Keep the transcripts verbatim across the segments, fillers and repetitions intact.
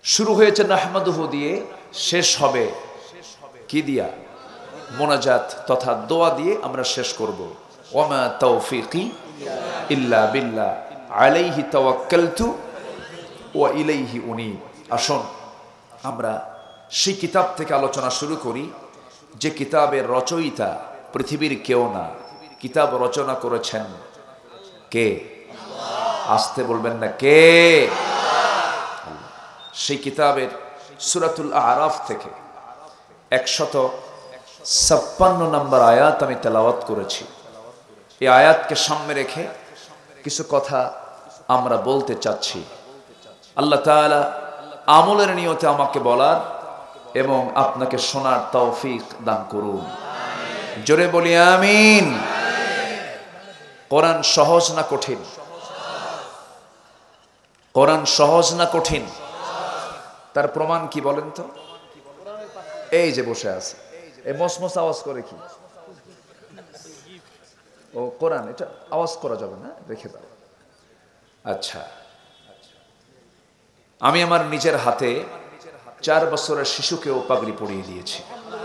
শুরু হয়েছে নাহমাদুহু দিয়ে, শেষ হবে কি দিয়া? মোনাজাত তথা দোয়া দিয়ে আমরা শেষ করব। ওয়ামা তাওফিকি ইল্লা বিল্লাহ আলাইহি তাওয়াক্কালতু ওয়া ইলাইহি উনীব। আসুন আমরা সেই কিতাব থেকে আলোচনা শুরু করি যে কিতাবের রচয়িতা পৃথিবীর কেউ না। কিতাব রচনা করেছেন কে? আসতে বলবেন না, কে? সেই কিতাবের সূরাতুল আরাফ থেকে একশত ছাপ্পান্ন নম্বর আয়াত আমি তেলাওয়াত করেছি। এই আয়াতকে সামনে রেখে কিছু কথা আমরা বলতে চাচ্ছি। আল্লাহ তাআলা আমলের নিয়তে আমাকে বলার এবং আপনাকে শোনার তৌফিক দান করুন। জোরে বলি আমিন। কোরআন সহজ না কঠিন? কোরআন সহজ না কঠিন? তার প্রমাণ কি বলেন তো? এই যে বসে আছে, এই মসমস আওয়াজ করে কি? ও কোরআন, এটা আওয়াজ করা যাবে না, রেখে দাও। আচ্ছা, আমি আমার নিজের হাতে চার বছরের শিশুকেও পাগড়ি পরিয়ে দিয়েছি।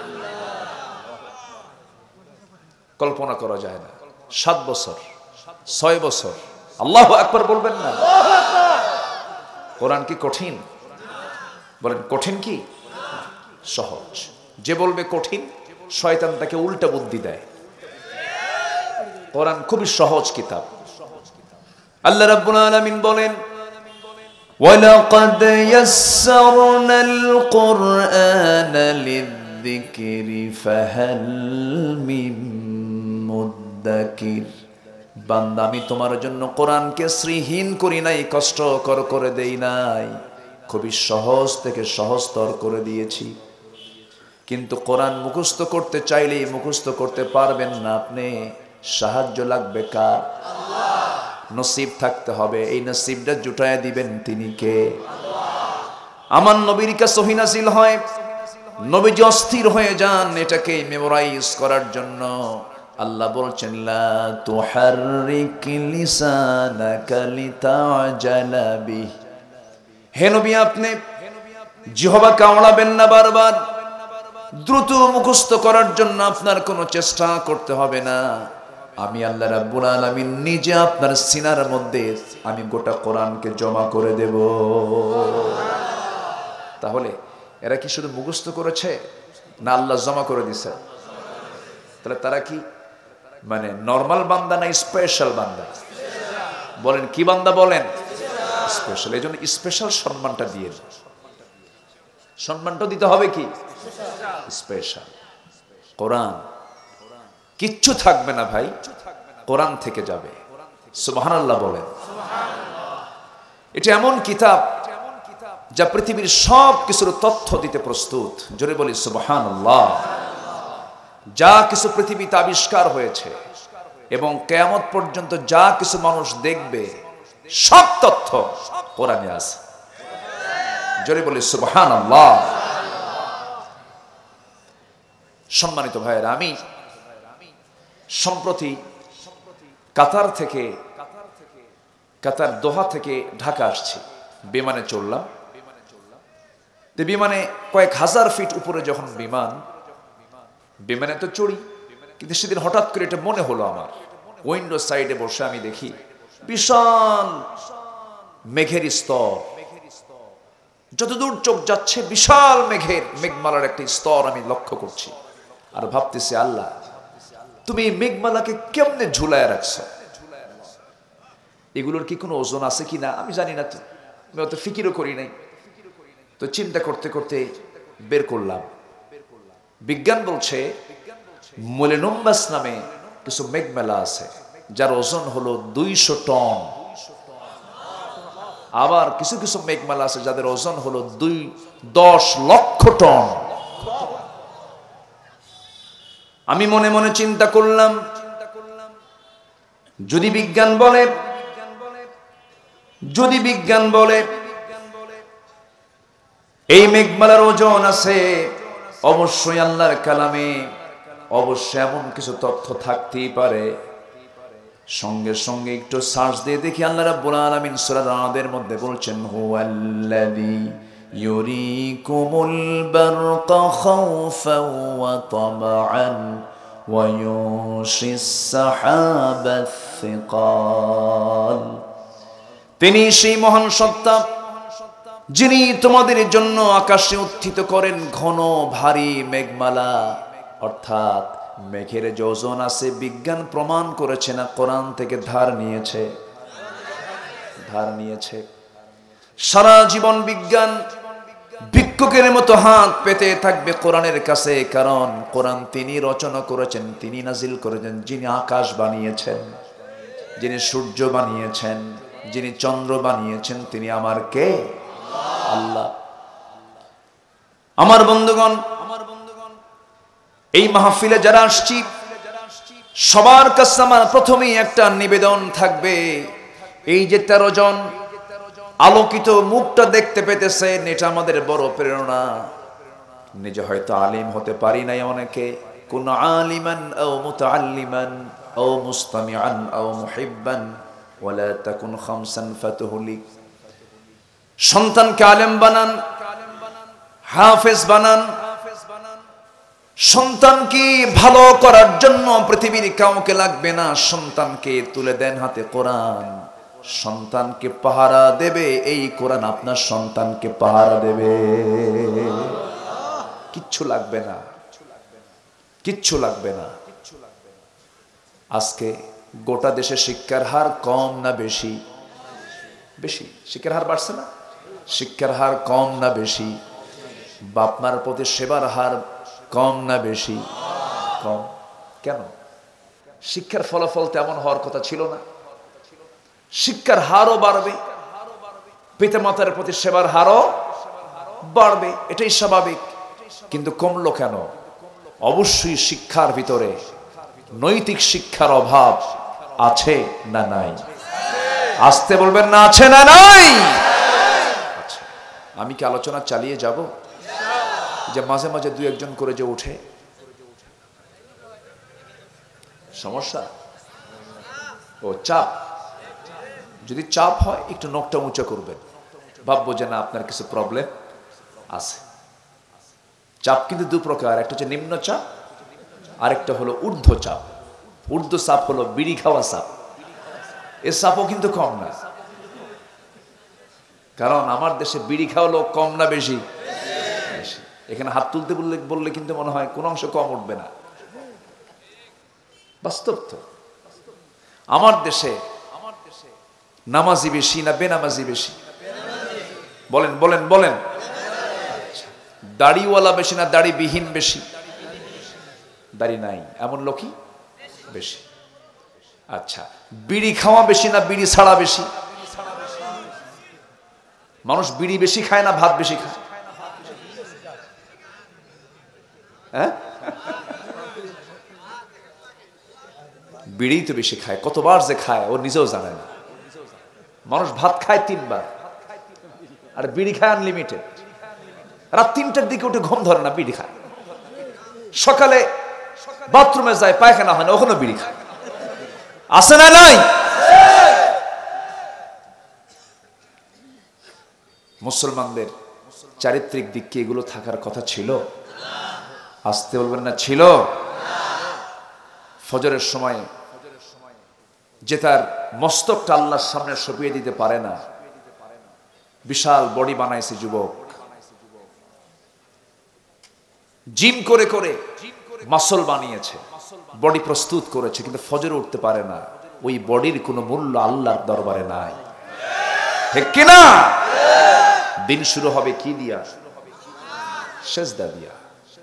কল্পনা করা যায় না। সাত বছর, ছয় বছর। আল্লাহু আকবার বলবেন না? কোরআন কি কঠিন? বলেন কঠিন কি সহজ? যে বলবে কঠিন, শয়তান তাকে উল্টা বুদ্ধি দেয়। কোরআন খুবই সহজ কিতাব। আল্লাহ রাব্বুল আলামিন বলেন, ওয়ালাকাদ ইয়াসসারনাল কুরআনা লিযযিকরি ফাহাল মিন মুদ্দাকির। বান্দা, আমি তোমার জন্য কোরআনকে শ্রীহীন করি নাই, কষ্টকর করে দেই নাই, খুবই সহজ থেকে সহজতর করে দিয়েছি। কিন্তু কোরআন মুখস্থ করতে চাইলেই মুখস্থ করতে পারবেন না আপনি। সাহায্য লাগবে কার? নসিব থাকতে হবে। এই নসিবটা জুটায় দিবেন তিনি কে? আমার নবীর কাছে ওহী নাযিল হয়, নবীজি অস্থির হয়ে যান এটাকে মেমোরাইজ করার জন্য। আল্লাহ বলছেন, লা তুহাররিক লিসানাকা লিতাজালা বিহি। হে নবী, আপনি জিহ্বা কামড়াবেন না বারবার। দ্রুত মুখস্থ করার জন্য আপনার কোনো চেষ্টা করতে হবে না। আমি আল্লাহ রাব্বুল আলামিন নিজে আপনার সিনার মধ্যে আমি গোটা কোরআনকে জমা করে দেব। তাহলে এরা কি শুধু মুখস্থ করেছে না আল্লাহ জমা করে দিছে? তাহলে তারা কি মানে নরমাল বান্দা না স্পেশাল বান্দা? বলেন কি বান্দা? বলেন স্পেশাল। এই জন্য স্পেশাল সম্মানটা দিয়ে, সম্মানটা দিতে হবে কি স্পেশাল। কোরআন কিচ্ছু থাকবে না ভাই, কোরআন থেকে যাবে। সুবহানাল্লাহ বলেন। এটা এমন কিতাব যা পৃথিবীর সব কিছুর তথ্য দিতে প্রস্তুত। জোরে বলি সুবহানাল্লাহ। যা কিছু পৃথিবীতে আবিষ্কার হয়েছে এবং কিয়ামত পর্যন্ত যা কিছু মানুষ দেখবে, সব তথ্য কোরআনে আছে। জোরে বলি সুবহানাল্লাহ। সম্মানিত ভাইয়েরা, আমি সম্প্রতি কাতার থেকে কাতার দোহা থেকে ঢাকা আসছি, বিমানে চললাম। বিমানে কয়েক হাজার ফিট উপরে যখন বিমান, বিমানে তো চড়ি, কিন্তু সেদিন হঠাৎ করে এটা মনে হলো আমার, উইন্ডো সাইডে বসে আমি দেখি বিশাল মেঘের স্তর। যতদূর চোখ যাচ্ছে বিশাল মেঘের, মেঘমালার একটি স্তর আমি লক্ষ্য করছি। আর ভাবতেছি, আল্লাহ তুমি এই মেঘমালাকে কেমনে ঝুলায় রাখছো? এগুলোর কি কোনো ওজন আছে কিনা আমি জানি না, তো আমি অত ফিকিরও করি নাই। তো চিন্তা করতে করতে বের করলাম, বিজ্ঞান বলছে মোলেনুম্বাস নামে কিছু মেঘমেলা আছে যার ওজন হলো দুইশো টন। আবার কিছু কিছু মেঘমালা আছে যাদের ওজন হলো দুই দশ লক্ষ টন। আমি মনে মনে চিন্তা করলাম, যদি বিজ্ঞান বলে যদি বিজ্ঞান বলে এই মেঘমালার ওজন আছে, অবশ্যই আল্লাহর কালামে অবশ্যই এমন কিছু তথ্য থাকতেই পারে। সঙ্গে সঙ্গে একটু সার্চ দিয়ে দেখি আল্লাহ রাব্বুল আলামিন সূরা রাদের মধ্যে বলছেন, হুয়াল্লাযী ইউরিকুমুল বারকা খাউফাও ওয়া তামআন ওয়া ইউশিস সাহাবাস সিকাল। তিনি সেই মহান সত্তা যিনি তোমাদের জন্য আকাশে উত্থিত করেন ঘন ভারী মেঘমালা, অর্থাৎ মেঘের যে ওজন আছে বিজ্ঞান প্রমাণ করেছে না কোরআন থেকে ধার নিয়েছে, ধার নিয়েছে। সারা জীবন বিজ্ঞান ভিক্ষুকের মতো হাত পেতে থাকবে কোরআনের কাছে, কারণ কোরআন তিনি রচনা করেছেন, তিনি নাজিল করেছেন। যিনি আকাশ বানিয়েছেন, যিনি সূর্য বানিয়েছেন, যিনি চন্দ্র বানিয়েছেন, তিনি আমার কে? আল্লাহ। আমার বন্ধুগণ, এই মাহফিলে যারা আসছি সবার কাছে আমার প্রথমেই একটা নিবেদন থাকবে, এই যে তেরো জন আলোকিত মুখটা দেখতে পেতেছেন, এটা আমাদের বড় প্রেরণা। নিজে হয়তো আলিম হতে পারি নাই অনেকে, কোন আলিমান আও মুতাআল্লিমান আও মুস্তামিআন আও মুহিব্বান ওয়ালা তাকুন খামসান ফাতুহলিক। সন্তানকে আলেম বানান, হাফেজ বানান। সন্তানকে ভালো করার জন্য পৃথিবীর কাউকে লাগবে না, সন্তানকে তুলে দেন হাতে কোরআন। সন্তানকে পাহারা দেবে এই কোরআন, আপনার সন্তানকে পাহারা দেবে। কিচ্ছু লাগবে না, কিচ্ছু লাগবে না। আজকে গোটা দেশে শিক্ষার হার কম না বেশি? বেশি। শিক্ষার হার বাড়ছে না? শিক্ষার হার কম না বেশি? বাপ মার প্রতি সেবার হার কম না বেশি? কম। কেন? শিক্ষার ফলাফল তেমন হওয়ার কথা ছিল না। শিক্ষার হারও বাড়বে, পিতা মাতার প্রতি সেবার হারও বাড়বে, এটাই স্বাভাবিক। কিন্তু কমলো কেন? অবশ্যই শিক্ষার ভিতরে নৈতিক শিক্ষার অভাব আছে না নাই? আসতে বলবেন না, আছে না নাই? আচ্ছা, আমি কি আলোচনা চালিয়ে যাব? যে মাঝে মাঝে দুই একজন করে যে উঠে, সমস্যা? ও চাপ। যদি চাপ হয় একটু নখটা উঁচা করবেন, ভাববো যে না আপনার কিছু প্রবলেম আছে। চাপ কিন্তু দু প্রকার, একটা হচ্ছে নিম্ন চাপ, আরেকটা হলো ঊর্ধ্ব চাপ। ঊর্ধ্ব চাপ হলো বিড়ি খাওয়া চাপ। এ চাপও কিন্তু কম না, কারণ আমার দেশে বিড়ি খাওয়া লোক কম না বেশি? এখানে হাত তুলতে বললে বললে কিন্তু মনে হয় কোন অংশ কম উঠবে না। বাস্তব তো। আমার দেশে নামাজি বেশি না বেনামাজি বেশি? বলেন বলেন বলেন। দাড়িওয়ালা বেশি না দাড়িবিহীন বেশি? দাড়ি নাই এমন লোকই বেশি। আচ্ছা, বিড়ি খাওয়া বেশি না বিড়ি ছাড়া বেশি? মানুষ বিড়ি বেশি খায় না ভাত বেশি খায়? হ্যাঁ, বিড়ি তো বেশি খায়। কতবার যে খায় ও নিজেও জানে না। মানুষ ভাত খায় তিনবার, আর বিড়ি খায় আনলিমিটেড। রাত তিনটার দিকে উঠে ঘুম ধরে না, বিড়ি খায়। সকালে বাথরুমে যায়, পায়খানা হয় না, ওখানে বিড়ি খায়। আছে না নাই? মুসলমানদের চারিত্রিক দিক কি এগুলো থাকার কথা ছিল? আসতে বলবেন না, ছিল? ফজরের সময় যে তার মস্তকটা আল্লাহর সামনে সঁপিয়ে দিতে পারে না, বিশাল বডি বানাইছে যুবক, জিম করে করে মাসল বানিয়েছে, বডি প্রস্তুত করেছে, কিন্তু ফজরে উঠতে পারে না। ওই বডির কোনো মূল্য আল্লাহর দরবারে নাই, ঠিক কিনা? দিন শুরু হবে কি দিয়া? সেজদা দিয়া।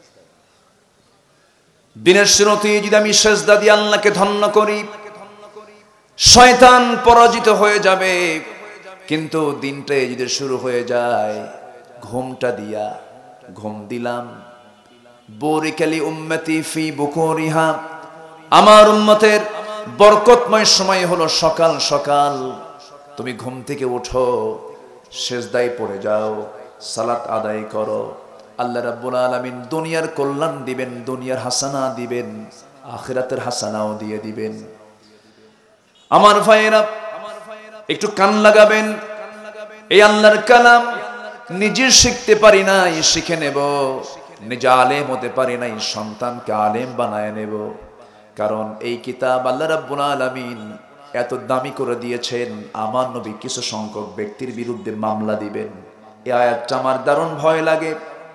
দিনের শুরুতে যদি আমি সেজদা দিয়ে আল্লাহকে ধন্য করি, শয়তান পরাজিত হয়ে যাবে। কিন্তু দিনটা যদি শুরু হয়ে যায় ঘুমটা দিয়া, ঘুম দিলাম, বুরিকালি উম্মতি ফি বুকুরিহা, আমার উম্মতের বরকতময় সময় হলো সকাল সকাল। তুমি ঘুম থেকে উঠো, সেজদায় পড়ে যাও, সালাত আদায় করো। আল্লাহ রাব্বুল আলামিন দুনিয়ার কল্যাণ দিবেন, দুনিয়ার হাসানা দিবেন, আখিরাতের হাসানাও দিয়ে দিবেন। আমার ভাইয়েরা একটু কান লাগাবেন, এই আল্লাহর কালাম নিজে শিখতে পারি নাই, শিখে নেব। নিজে আলেম হতে পারি নাই, সন্তানকে আলেম বানায় নেব। কারণ এই কিতাব আল্লাহ রাব্বুল আলামিন এত দামি করে দিয়েছেন, আমার নবী কিছু সংখ্যক ব্যক্তির বিরুদ্ধে মামলা দিবেন। এই আয়াতটা আমার দারুণ ভয় লাগে,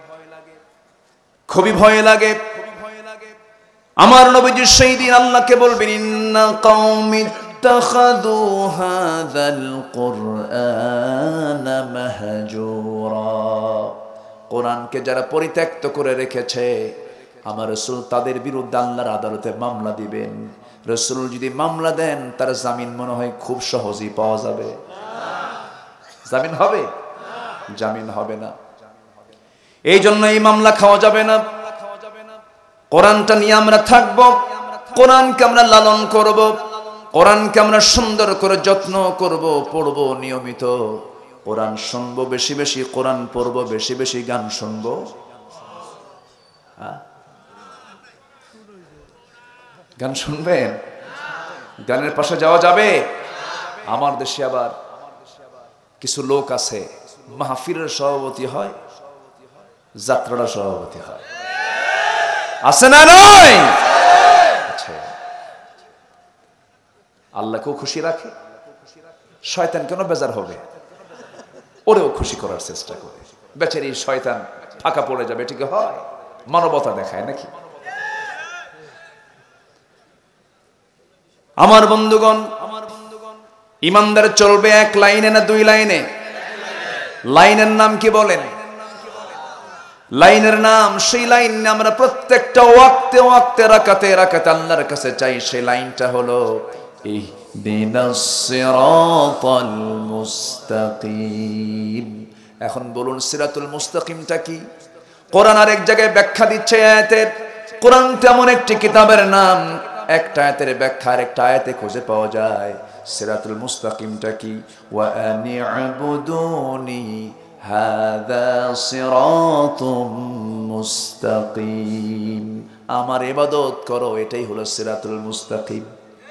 খুবই ভয় লাগে। আমার নবীজি সেই দিন আল্লাহকে বলবেন, ইন্না কওমি ইত্তাখাযু হাযাল কুরআনা মাহজুরা। কোরআনকে যারা পরিত্যক্ত করে রেখেছে, আমার রাসূল তাদের বিরুদ্ধে আল্লাহর আদালতে মামলা দিবেন। রাসূল যদি মামলা দেন, তার জামিন মনে হয় খুব সহজেই পাওয়া যাবে। জামিন হবে? জামিন হবে না। এই জন্য এই মামলা খাওয়া যাবে না। কোরআনটা নিয়ে আমরা থাকব, কোরআনকে আমরা লালন করব, কোরআনকে আমরা সুন্দর করে যত্ন করব, পড়ব নিয়মিত। কোরআন শুনবো বেশি বেশি, কোরআন পড়বো বেশি বেশি, গান শুনবো। গান শুনবেন? গানের পাশে যাওয়া যাবে? আমার দেশে আবার কিছু লোক আছে, মাহফিলের সভাপতি হয়, যাত্রার সভাপতি হয়, আছে না নয়? আচ্ছা, আল্লাহকেও খুশি রাখে, শয়তান কেন বেজার হবে? ওরেও খুশি করার চেষ্টা করে। বেচারি শয়তান ফাঁকা পড়ে যাবে, ঠিক হয়? মানবতা দেখায় নাকি? আমার বন্ধুগণ, ইমানদার চলবে এক লাইনে না দুই লাইনে? লাইনের নাম কি বলেন? লাইনের নাম সেই লাইন আমরা প্রত্যেকটা ওয়াক্তে ওয়াক্তে, রাকাতে রাকাতে আল্লাহর কাছে চাই। সেই লাইনটা হলো ইহদিনাস সিরাতাল মুস্তাকিম। এখন বলুন, সিরাতুল মুস্তাকিমটা কি? কোরআন আর এক জায়গায় ব্যাখ্যা দিচ্ছে আয়াতের। কোরআন তেমন একটি কিতাবের নাম, একটা আয়াতের ব্যাখ্যা আর একটা আয়াতে খুঁজে পাওয়া যায়। সিরাতুল মুস্তাকিমটা কি? ওয়া আনি'বুদুনি হাযা সিরাতুম মুস্তাকিম। আমার ইবাদত করো, এটাই হলো সিরাতুল মুস্তাকিম।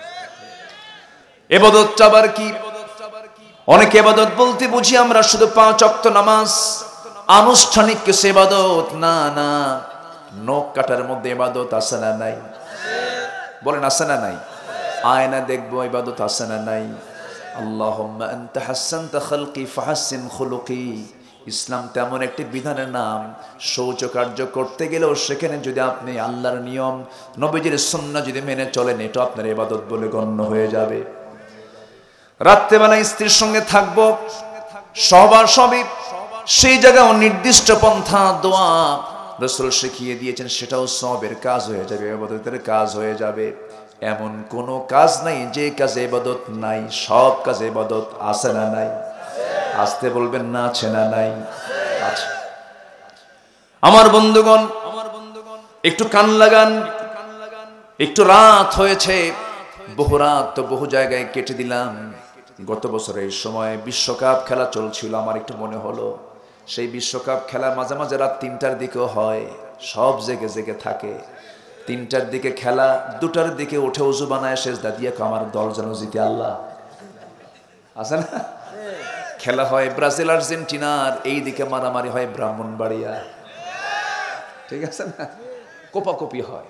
ইবাদতটা আবার কি? অনেকে ইবাদত বলতে বুঝি আমরা শুধু পাঁচ ওয়াক্ত নামাজ, আনুষ্ঠানিক কিছু ইবাদত। না না, নখ কাটার মধ্যে ইবাদত আছে না নাই? বলেন আছে না নাই? আয়না দেখবো, ইবাদত আছে না নাই? আল্লাহুম্মা আনতা হাসানতা খালকি ফাহাসসিন খুলুকি। ইসলাম তেমন একটি বিধানের নাম, শৌচকার্য করতে গেলেও সেখানে যদি আপনি আল্লাহর নিয়ম, নবীজির সুন্নাহ যদি মেনে চলেন, এটা আপনার ইবাদত বলে গণ্য হয়ে যাবে। রাত্রেবেলা স্ত্রীর সঙ্গে থাকবো, সবার সবই, সেই জায়গায় নির্দিষ্ট পন্থা দোয়া রাসূল শিখিয়ে দিয়েছেন, সেটাও সওয়াবের কাজ হয়ে যাবে, ইবাদতের কাজ হয়ে যাবে। এমন কোনো কাজ নাই যে কাজে ইবাদত নাই, সব কাজে ইবাদত আছে না নাই? আসতে বলবেন না, আছে না নাই? আছে। আমার বন্ধুগণ, একটু কান লাগান। একটু রাত হয়েছে, বহু রাত তো বহু জায়গায় কেটে দিলাম। গত বছর এই সময় বিশ্বকাপ খেলা চলছিল, আমার একটু মনে হলো সেই বিশ্বকাপ খেলা মাঝে মাঝে রাত তিনটার দিকেও হয়, সব জেগে জেগে থাকে। তিনটার দিকে খেলা, দুটার দিকে উঠে উজু বানায় সেজদা দিয়ে আমার দল যেন জিতে, আল্লাহ আছে না? খেলা হয় ব্রাজিল আর্জেন্টিনার, এই দিকে মারামারি হয় ব্রাহ্মণবাড়িয়া, ঠিক আছে না? কোপাকুপি হয়,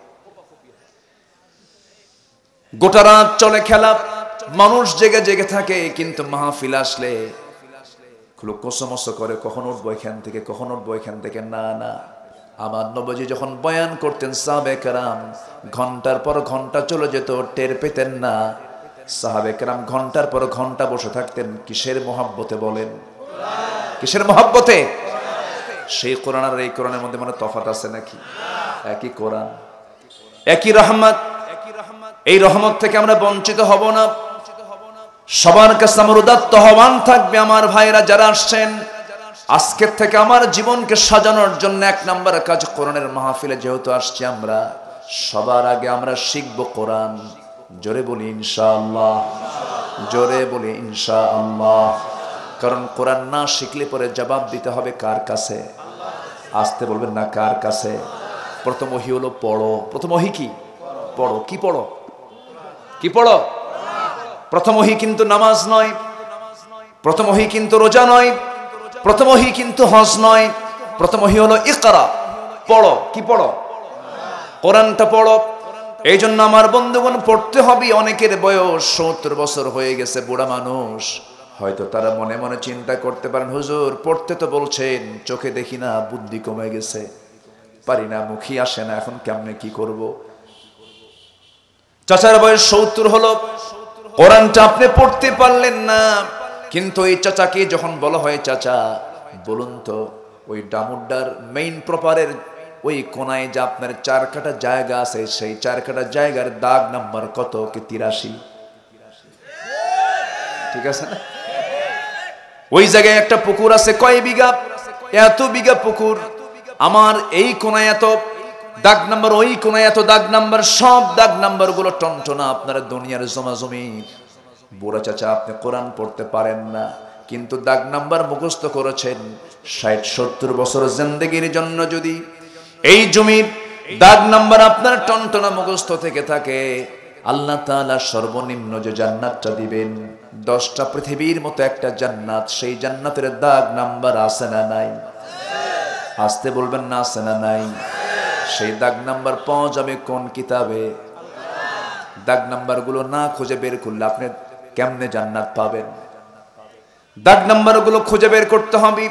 গোটা রাত চলে খেলা, মানুষ জেগে জেগে থাকে। কিন্তু মাহফিল আসলে কসমস করে, কখন উঠবো এখান থেকে, কখন উঠবো এখান থেকে। না না, আমার নবীজি যখন বয়ান করতেন, সাহাবে কেরাম ঘন্টার পর ঘন্টা চলে যেত, টের পেতেন না। সাহাবে কেরাম ঘন্টার পর ঘন্টা বসে থাকতেন কিসের মহাব্বতে বলেন? কিসের মহাব্বতে? সেই কোরআন আর এই কোরআনের মধ্যে মানে তফাৎ আছে নাকি? একই কোরআন, একই রহমত। এই রহমত থেকে আমরা বঞ্চিত হব না। সবার কাছে আমার উদাত্ত আহ্বান থাকবে, আমার ভাইরা যারা আসছেন, আজকের থেকে আমার জীবনকে সাজানোর জন্য এক নাম্বার কাজ, কোরআনের মাহফিলে যেহেতু আসছি আমরা, সবার আগে আমরা শিখব কোরআন। জোরে বলি ইনশাআল্লাহ, জোরে বলি ইনশাআল্লাহ। কারণ কোরআন না শিখলে পরে জবাব দিতে হবে কার কাছে? আসতে বলবেন না, কার কাছে? প্রথম ওহী হলো পড়ো। প্রথম ওহী কি? পড়ো। কি পড়ো? কি পড়ো? প্রথম ওহী কিন্তু নামাজ নয়, প্রথম ওহী কিন্তু রোজা নয়, প্রথম ওহী কিন্তু হজ নয়, প্রথম ওহী হলো ইকরা, পড়ো। কি পড়ো? কোরআনটা পড়ো। এই জন্য আমার বন্ধুগণ পড়তে হবে। অনেকের বয়স সত্তর বছর হয়ে গেছে, বুড়া মানুষ, হয়তো তারা মনে মনে চিন্তা করতে পারেন, হুজুর পড়তে তো বলছেন, চোখে দেখি না, বুদ্ধি কমে গেছে, পারি না, মুখী আসে না, এখন কেমনে কি করব? চাচার বয়স সত্তর হলো, কোরআনটা আপনি পড়তে পারলেন না, কিন্তু এই চাচাকে যখন বলা হয়, চাচা বলুন তো ওই ডামুড্ডার মেইন প্রপারের ওই কোনায় যে আপনার চার কাটা জায়গা আছে, সেই চার কাটা জায়গার দাগ নাম্বার কত? কি তিরাশি? ঠিক আছে না? ওই জায়গায় একটা পুকুর আছে, কয় বিঘা? এত বিঘা পুকুর। আমার এই কোনায় এত দাগ নাম্বার, ওই কোনায় এত দাগ নাম্বার, সব দাগ নাম্বার গুলো টনটনা আপনার দুনিয়ার জমা জমি। বুড়া চাচা আপনি কোরআন পড়তে পারেন না, কিন্তু দাগ নাম্বার মুখস্থ করেছেন। ষাট সত্তর বছর জিন্দেগির জন্য যদি এই জমির দাগ নাম্বার আপনার টনটনা মুখস্থ থেকে থাকে, আল্লাহ তাআলা সর্বনিম্ন যে জান্নাতটা দিবেন, দশটা পৃথিবীর মতো একটা জান্নাত, সেই জান্নাতের দাগ নাম্বার আছে না নাই? আসতে বলবেন না, আছে না নাই? সেই দাগ নাম্বার পাওয়া যাবে কোন কিতাবে? দাগ নাম্বার গুলো না খুঁজে বের করলে আপনি কেমনে জান্নাত পাবেন? দাগ নাম্বার গুলো খুঁজে বের করতে হবে।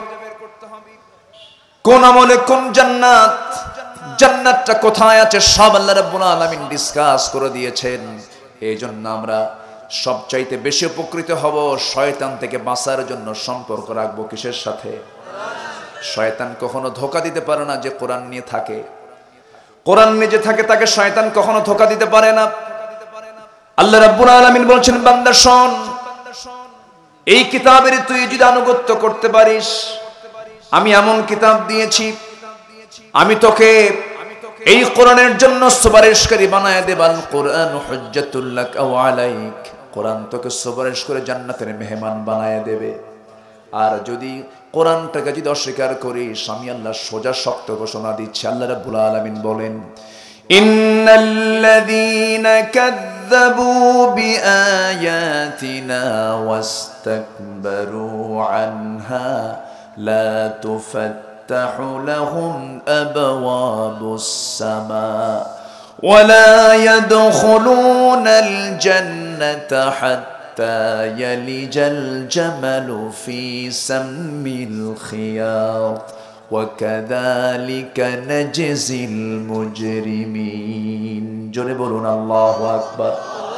কোন আমলে কোন জান্নাত, জান্নাতটা কোথায় আছে, সব আল্লাহ রাব্বুল আলামিন ডিসকাস করে দিয়েছেন। এই জন্য আমরা সবচাইতে বেশি উপকৃত হব শয়তান থেকে বাঁচার জন্য সম্পর্ক রাখবো কিসের সাথে? শয়তান কখনো ধোঁকা দিতে পারে না যে কোরআন নিয়ে থাকে। কোরআন নিয়ে যে থাকে তাকে শয়তান কখনো ধোঁকা দিতে পারে না। আল্লাহ রাব্বুল আলামিন বলছেন, বান্দা শোন, এই কিতাবের তুই যদি আনুগত্য করতে পারিস, আমি এমন কিতাব দিয়েছি, আমি তোকে এই কোরআনের জন্য সুপারিশকারী বানায় দেব। আল কোরআন হুজ্জাতুল লাক আও আলাইক, কোরআন তোকে সুপারিশ করে জান্নাতের মেহমান বানায় দেবে। আর যদি কোরআনটাকে যদি অস্বীকার করিস, আমি আল্লাহ সোজা শক্ত ঘোষণা দিচ্ছি। আল্লাহ রাব্বুল আলামিন বলেন, ইন্নাল্লাযীনা কাযযাবু বিআয়াতিনা ওয়াস্তাকবারু আনহা লা তুফাত্তাহু লাহুম আবওয়াবুস সামা ওয়ালা ইয়াদখুলুনাল জান্নাতা হাত্তা ইয়ালিজাল জামালু ফি সাম্মিল খিয়াত ওয়াকাযালিকা নাজজিল মুজরিমিন। জোরে বলুন আল্লাহু আকবার।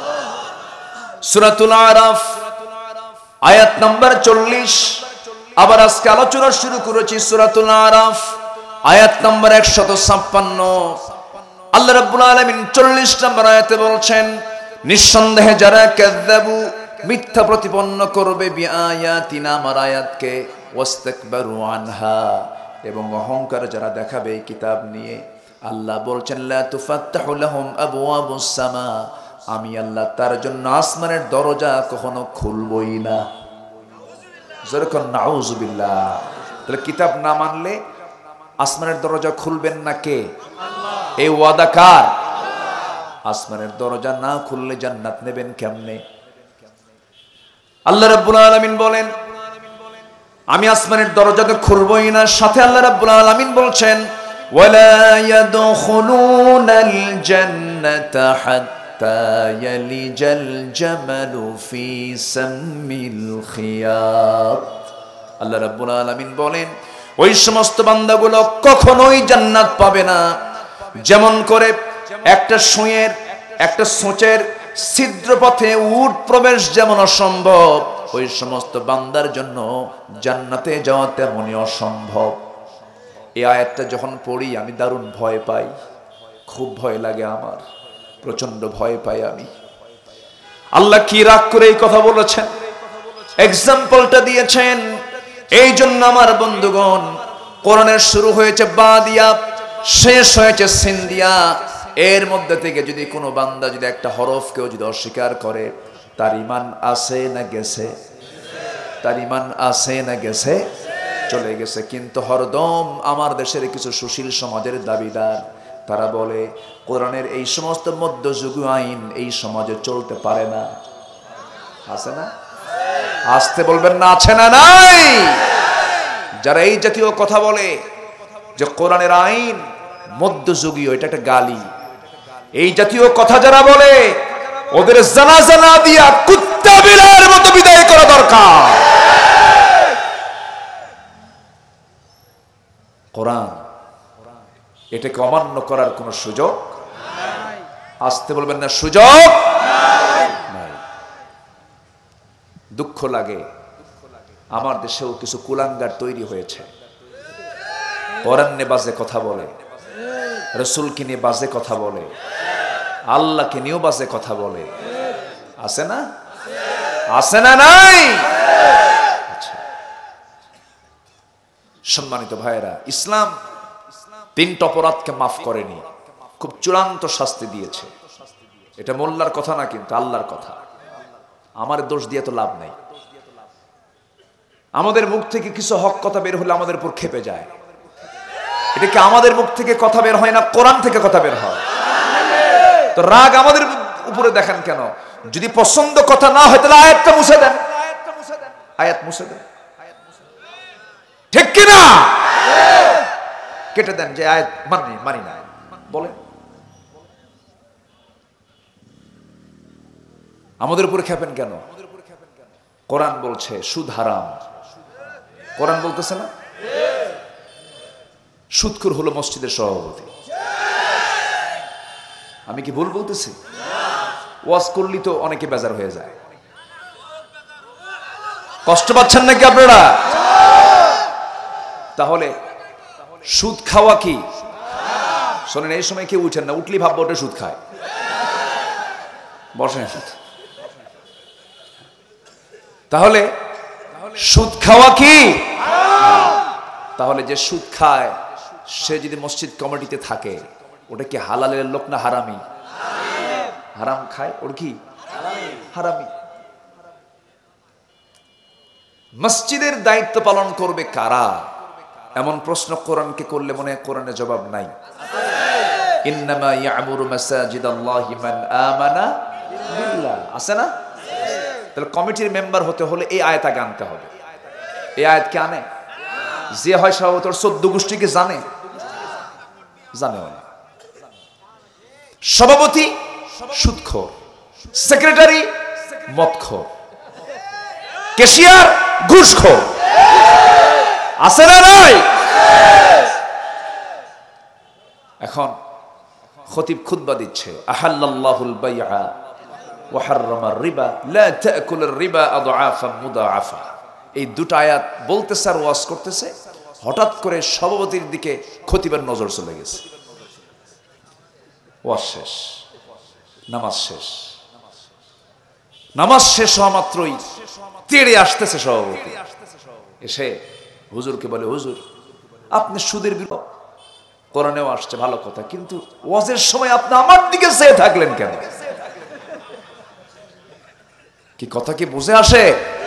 সূরাতুল আরাফ আয়াত নাম্বার চল্লিশ। আবার আজকে আলোচনা শুরু করেছি সূরাতুল আরাফ আয়াত নাম্বার একশত ছাপ্পান্ন। আল্লাহ রাব্বুল আলামিন চল্লিশ নম্বর আয়াতে বলছেন, নিঃসন্দেহে যারা কাযযাবু মিথ্যা প্রতিপন্ন করবে বিআয়াতিনা আমার আয়াতকে, ওয়াস্তাকবারু আনহা এবং অহংকার যারা দেখাবে এই কিতাব নিয়ে, আল্লাহ বলছেন লা তুফাত্তাহু লাহুম আবওয়াবুস সামা, আমি আল্লাহ তার জন্য আসমানের দরজা কখনো খুলবই না। যেরকম নাউযুবিল্লাহ। তাহলে কিতাব না মানলে আসমানের দরজা খুলবেন না কে? আল্লাহ। এই ওয়াদা কার? আসমানের দরজা না খুললে জান্নাত নেবেন কেমনে? আল্লাহ রাব্বুল আলামিন বলেন, আমি আসমানের দরজা তো খুলবই না। সাথে আল্লাহ রাব্বুল আলামিন বলছেন, ওয়ালা ইয়াদখুলুনাল জান্নাতা হাত্তা ইয়ালিজাল জামালু ফি সাম্মিল খিয়াত। আল্লাহ রাব্বুল আলামিন বলেন, ওই সমস্ত বান্দাগুলো কখনোই জান্নাত পাবে না যেমন করে একটা সুঁয়ের একটা সোঁচের ছিদ্র পথে উট প্রবেশ যেমন অসম্ভব, ওই সমস্ত বান্দার জন্য জান্নাতে যাওয়া তেমনই অসম্ভব। এই আয়াতটা যখন পড়ি আমি দারুণ ভয় পাই, খুব ভয় লাগে আমার, প্রচন্ড ভয় পাই আমি। আল্লাহ কি রাগ করে এই কথা বলেছেন, এক্সাম্পলটা দিয়েছেন। এই জন্য আমার বন্ধুগণ, কোরআনের শুরু হয়েছে বা দিয়া, শেষ হয়েছে সিন দিয়া। এর মধ্যে থেকে যদি কোনো বান্দা যদি একটা হরফকেও যদি অস্বীকার করে, তার ইমান আছে না গেছে? তার ইমান আছে না গেছে? চলে গেছে। কিন্তু হরদম আমার দেশের কিছু সুশীল সমাজের দাবিদার, তারা বলে কোরআনের এই সমস্ত মধ্যযুগীয় আইন এই সমাজে চলতে পারে না। আছে না? আসতে বলবেন না, আছে না নাই? যারা এই জাতীয় কথা বলে যে কোরআনের আইন মধ্যযুগীয়, এটা একটা গালি। এই জাতীয় কথা যারা বলে ওদের জানাজা না দিয়া কুত্তা বিড়ালের মতো বিদায় করা দরকার। কোরআন এটাকে অমান্য করার কোন সুযোগ নাই। আসতে বলবেন না, সুযোগ নাই। দুঃখ লাগে আমার দেশেও কিছু কুলাঙ্গার তৈরি হয়েছে, কোরআন নিয়ে বাজে কথা বলে, রাসূলকে নিয়ে বাজে কথা বলে, আল্লাহকে নিয়েও বাজে কথা বলে। আছে না? আছে না? নাই? আচ্ছা, সম্মানিত ভাইয়েরা, ইসলাম তিনটা অপরাধকে মাফ করেনি, খুব চূড়ান্ত শাস্তি দিয়েছে। এটা মোল্লার কথা না, কিন্তু আল্লাহর কথা। আমার দোষ দিয়ে তো লাভ নাই। আমাদের মুখ থেকে কিছু হক কথা বের হলে আমাদের উপর খেপে যায়। এটা কি আমাদের মুখ থেকে কথা বের হয় না, কোরআন থেকে কথা বের হয়? তো রাগ আমাদের উপরে দেখেন কেন? যদি পছন্দ কথা না হয় তাহলে আয়াতটা মুছে দেন, আয়াত মুছে দেন, ঠিক কি না? কেটে দেন যে আয়াত মানি মানি না বলেন। আমাদের উপরে খেপেন কেন? কোরআন বলছে সুদ হারাম। কোরআন বলতেছে না? সুদখোর হলো মসজিদের সভাপতি। আমি কি ভুল বলতেছি? ওয়াজ করলি তো অনেকে বেজার হয়ে যায়। কষ্ট পাচ্ছেন নাকি আপনারা? তাহলে সুদ খাওয়া কি? শোনেন, এই সময় কেউ উঠেন না, উঠলি ভাববো ওটা সুদ খায়। বসেন। তাহলে সুদ খাওয়া কি? তাহলে যে সুদ খায় সে যদি মসজিদ কমিটিতে থাকে, ওটা কি হালালের লোক না হারামি? হারাম খায়, ওর কি হারামি। মসজিদের দায়িত্ব পালন করবে কারা? এমন প্রশ্ন কোরআনকে করলে মনে হয় কোরআনে জবাব নাই। ইন্নামা ইয়ামুরু মাসাজিদাল্লাহি মান আমানা বিল্লাহ, আছে না? তাহলে কমিটির মেম্বার হতে হলে এই আয়াত আগে আনতে হবে। এই আয়াত কে আনে? যে হয় সভাপতি চোদ্দ গোষ্ঠীকে জানে, জানে না। সভাপতি সুদখোর, সেক্রেটারি মদখোর, ক্যাশিয়ার ঘুষখোর, আছে না নাই? এখন খতিব খুতবা দিচ্ছে, আহাল্লাল্লাহুল বাইআ ওয়া হাররামার রিবা লা তাকুলুর রিবা আদআফা মুদাআফা। এই দুটো আয়াত বলতেছে আর ওয়াজ করতেছে, হঠাৎ করে সভাপতির দিকে খতিবের নজর চলে গেছে। ওয়াজ শেষ, নামাজ শেষ। নামাজ শেষ হওয়া মাত্রই তেড়ে আসতেছে সভাপতি, এসে হুজুরকে বলে, হুজুর আপনি সুদের বিরুদ্ধে, কোরআনেও আসছে ভালো কথা, কিন্তু ওয়াজের সময় আপনি আমার দিকে চেয়ে থাকলেন কেন? কি কথা কি বুঝে আসে?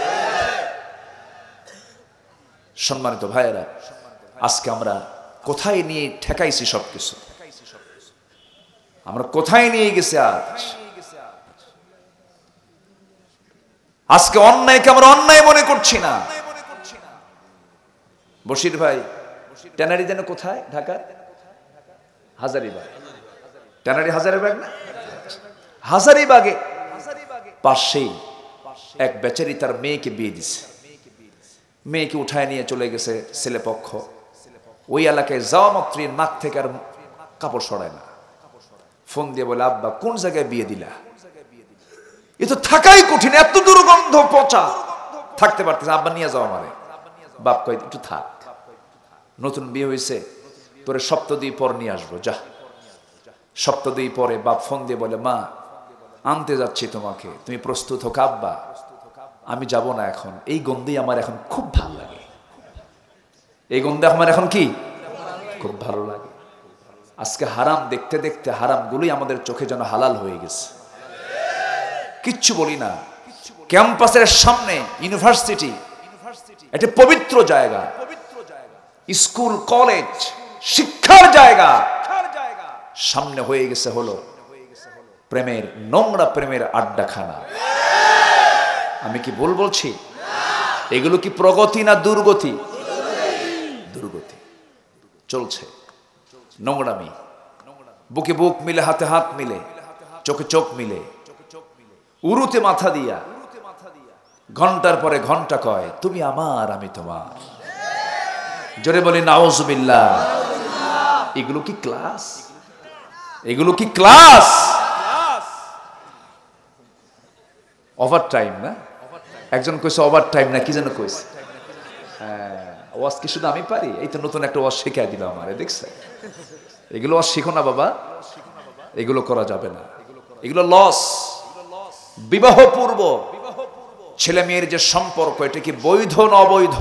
সম্মানিত ভাইয়েরা, আজকে আমরা কোথায় নিয়ে ঠেকাইছি সবকিছু? আমরা কোথায় নিয়ে গেছি আজ? আজকে অন্যায়কে আমরা অন্যায় মনে করছি না। বশির ভাই ট্যানারি যেন কোথায়? ঢাকার হাজারীবাগ। ট্যানারি হাজারীবাগ না? হাজারীবাগে পাশেই এক বেচারি তার মেয়েকে বিয়ে দিছে। মেয়েকে উঠায় নিয়ে চলে গেছে ছেলে পক্ষ। ওই এলাকায় যাওয়া মাত্রই নাক থেকে আর কাপড় সরায় না। ফোন দিয়ে বলে, আব্বা কোন জায়গায় বিয়ে দিলা? এ তো থাকাই কঠিন, এত দুর্গন্ধ, পচা, থাকতে পারতেছে। আব্বা নিয়ে যাও আমারে। বাপ কয় একটু থাক, নতুন বিয়ে হয়েছে, তোরে সপ্তাহ পর নিয়ে আসবো, যা। সপ্তাহ পরে বাপ ফোন দিয়ে বলে, মা আনতে যাচ্ছি তোমাকে, তুমি প্রস্তুত হোক। আব্বা আমি যাব না এখন, এই গন্ধই আমার এখন খুব ভালো লাগে। এই গন্ধে আমার এখন কি খুব ভালো লাগে। আজকে হারাম দেখতে দেখতে হারামগুলোই আমাদের চোখে যেন হালাল হয়ে গেছে। কিচ্ছু বলি না। ক্যাম্পাসের সামনে ইউনিভার্সিটি, একটা পবিত্র জায়গা, স্কুল কলেজ শিক্ষার জায়গা, সামনে হয়ে গেছে হলো প্রেমের নোংরা প্রেমের আড্ডাখানা। আমি কি ভুল বলছি? এগুলো কি প্রগতি না দুর্গতি? দুর্গতি চলছে, নোংরামি, বুকে বুক মিলে, হাতে হাত মিলে, চোখে চোখ মিলে, উরুতে মাথা দিয়া ঘন্টার পরে ঘন্টা কয় তুমি আমার আমি তোমার। জোরে বলি নাউজুবিল্লাহ। এগুলো কি ক্লাস? এগুলো কি ক্লাস? ওভার টাইম না? একজন কইছে ওভার টাইম না কি যেন কইছে। হ্যাঁ, ওয়াজ কি শুধু আমি পারি? এই তো নতুন একটা ওয়াজ শিখাই দিল আমারে, দেখছে? এগুলো ওয়াজ শিখো না বাবা, এগুলো করা যাবে না, এগুলো লস। বিবাহ পূর্ব ছেলে মেয়ের যে সম্পর্ক, এটা কি বৈধ না অবৈধ?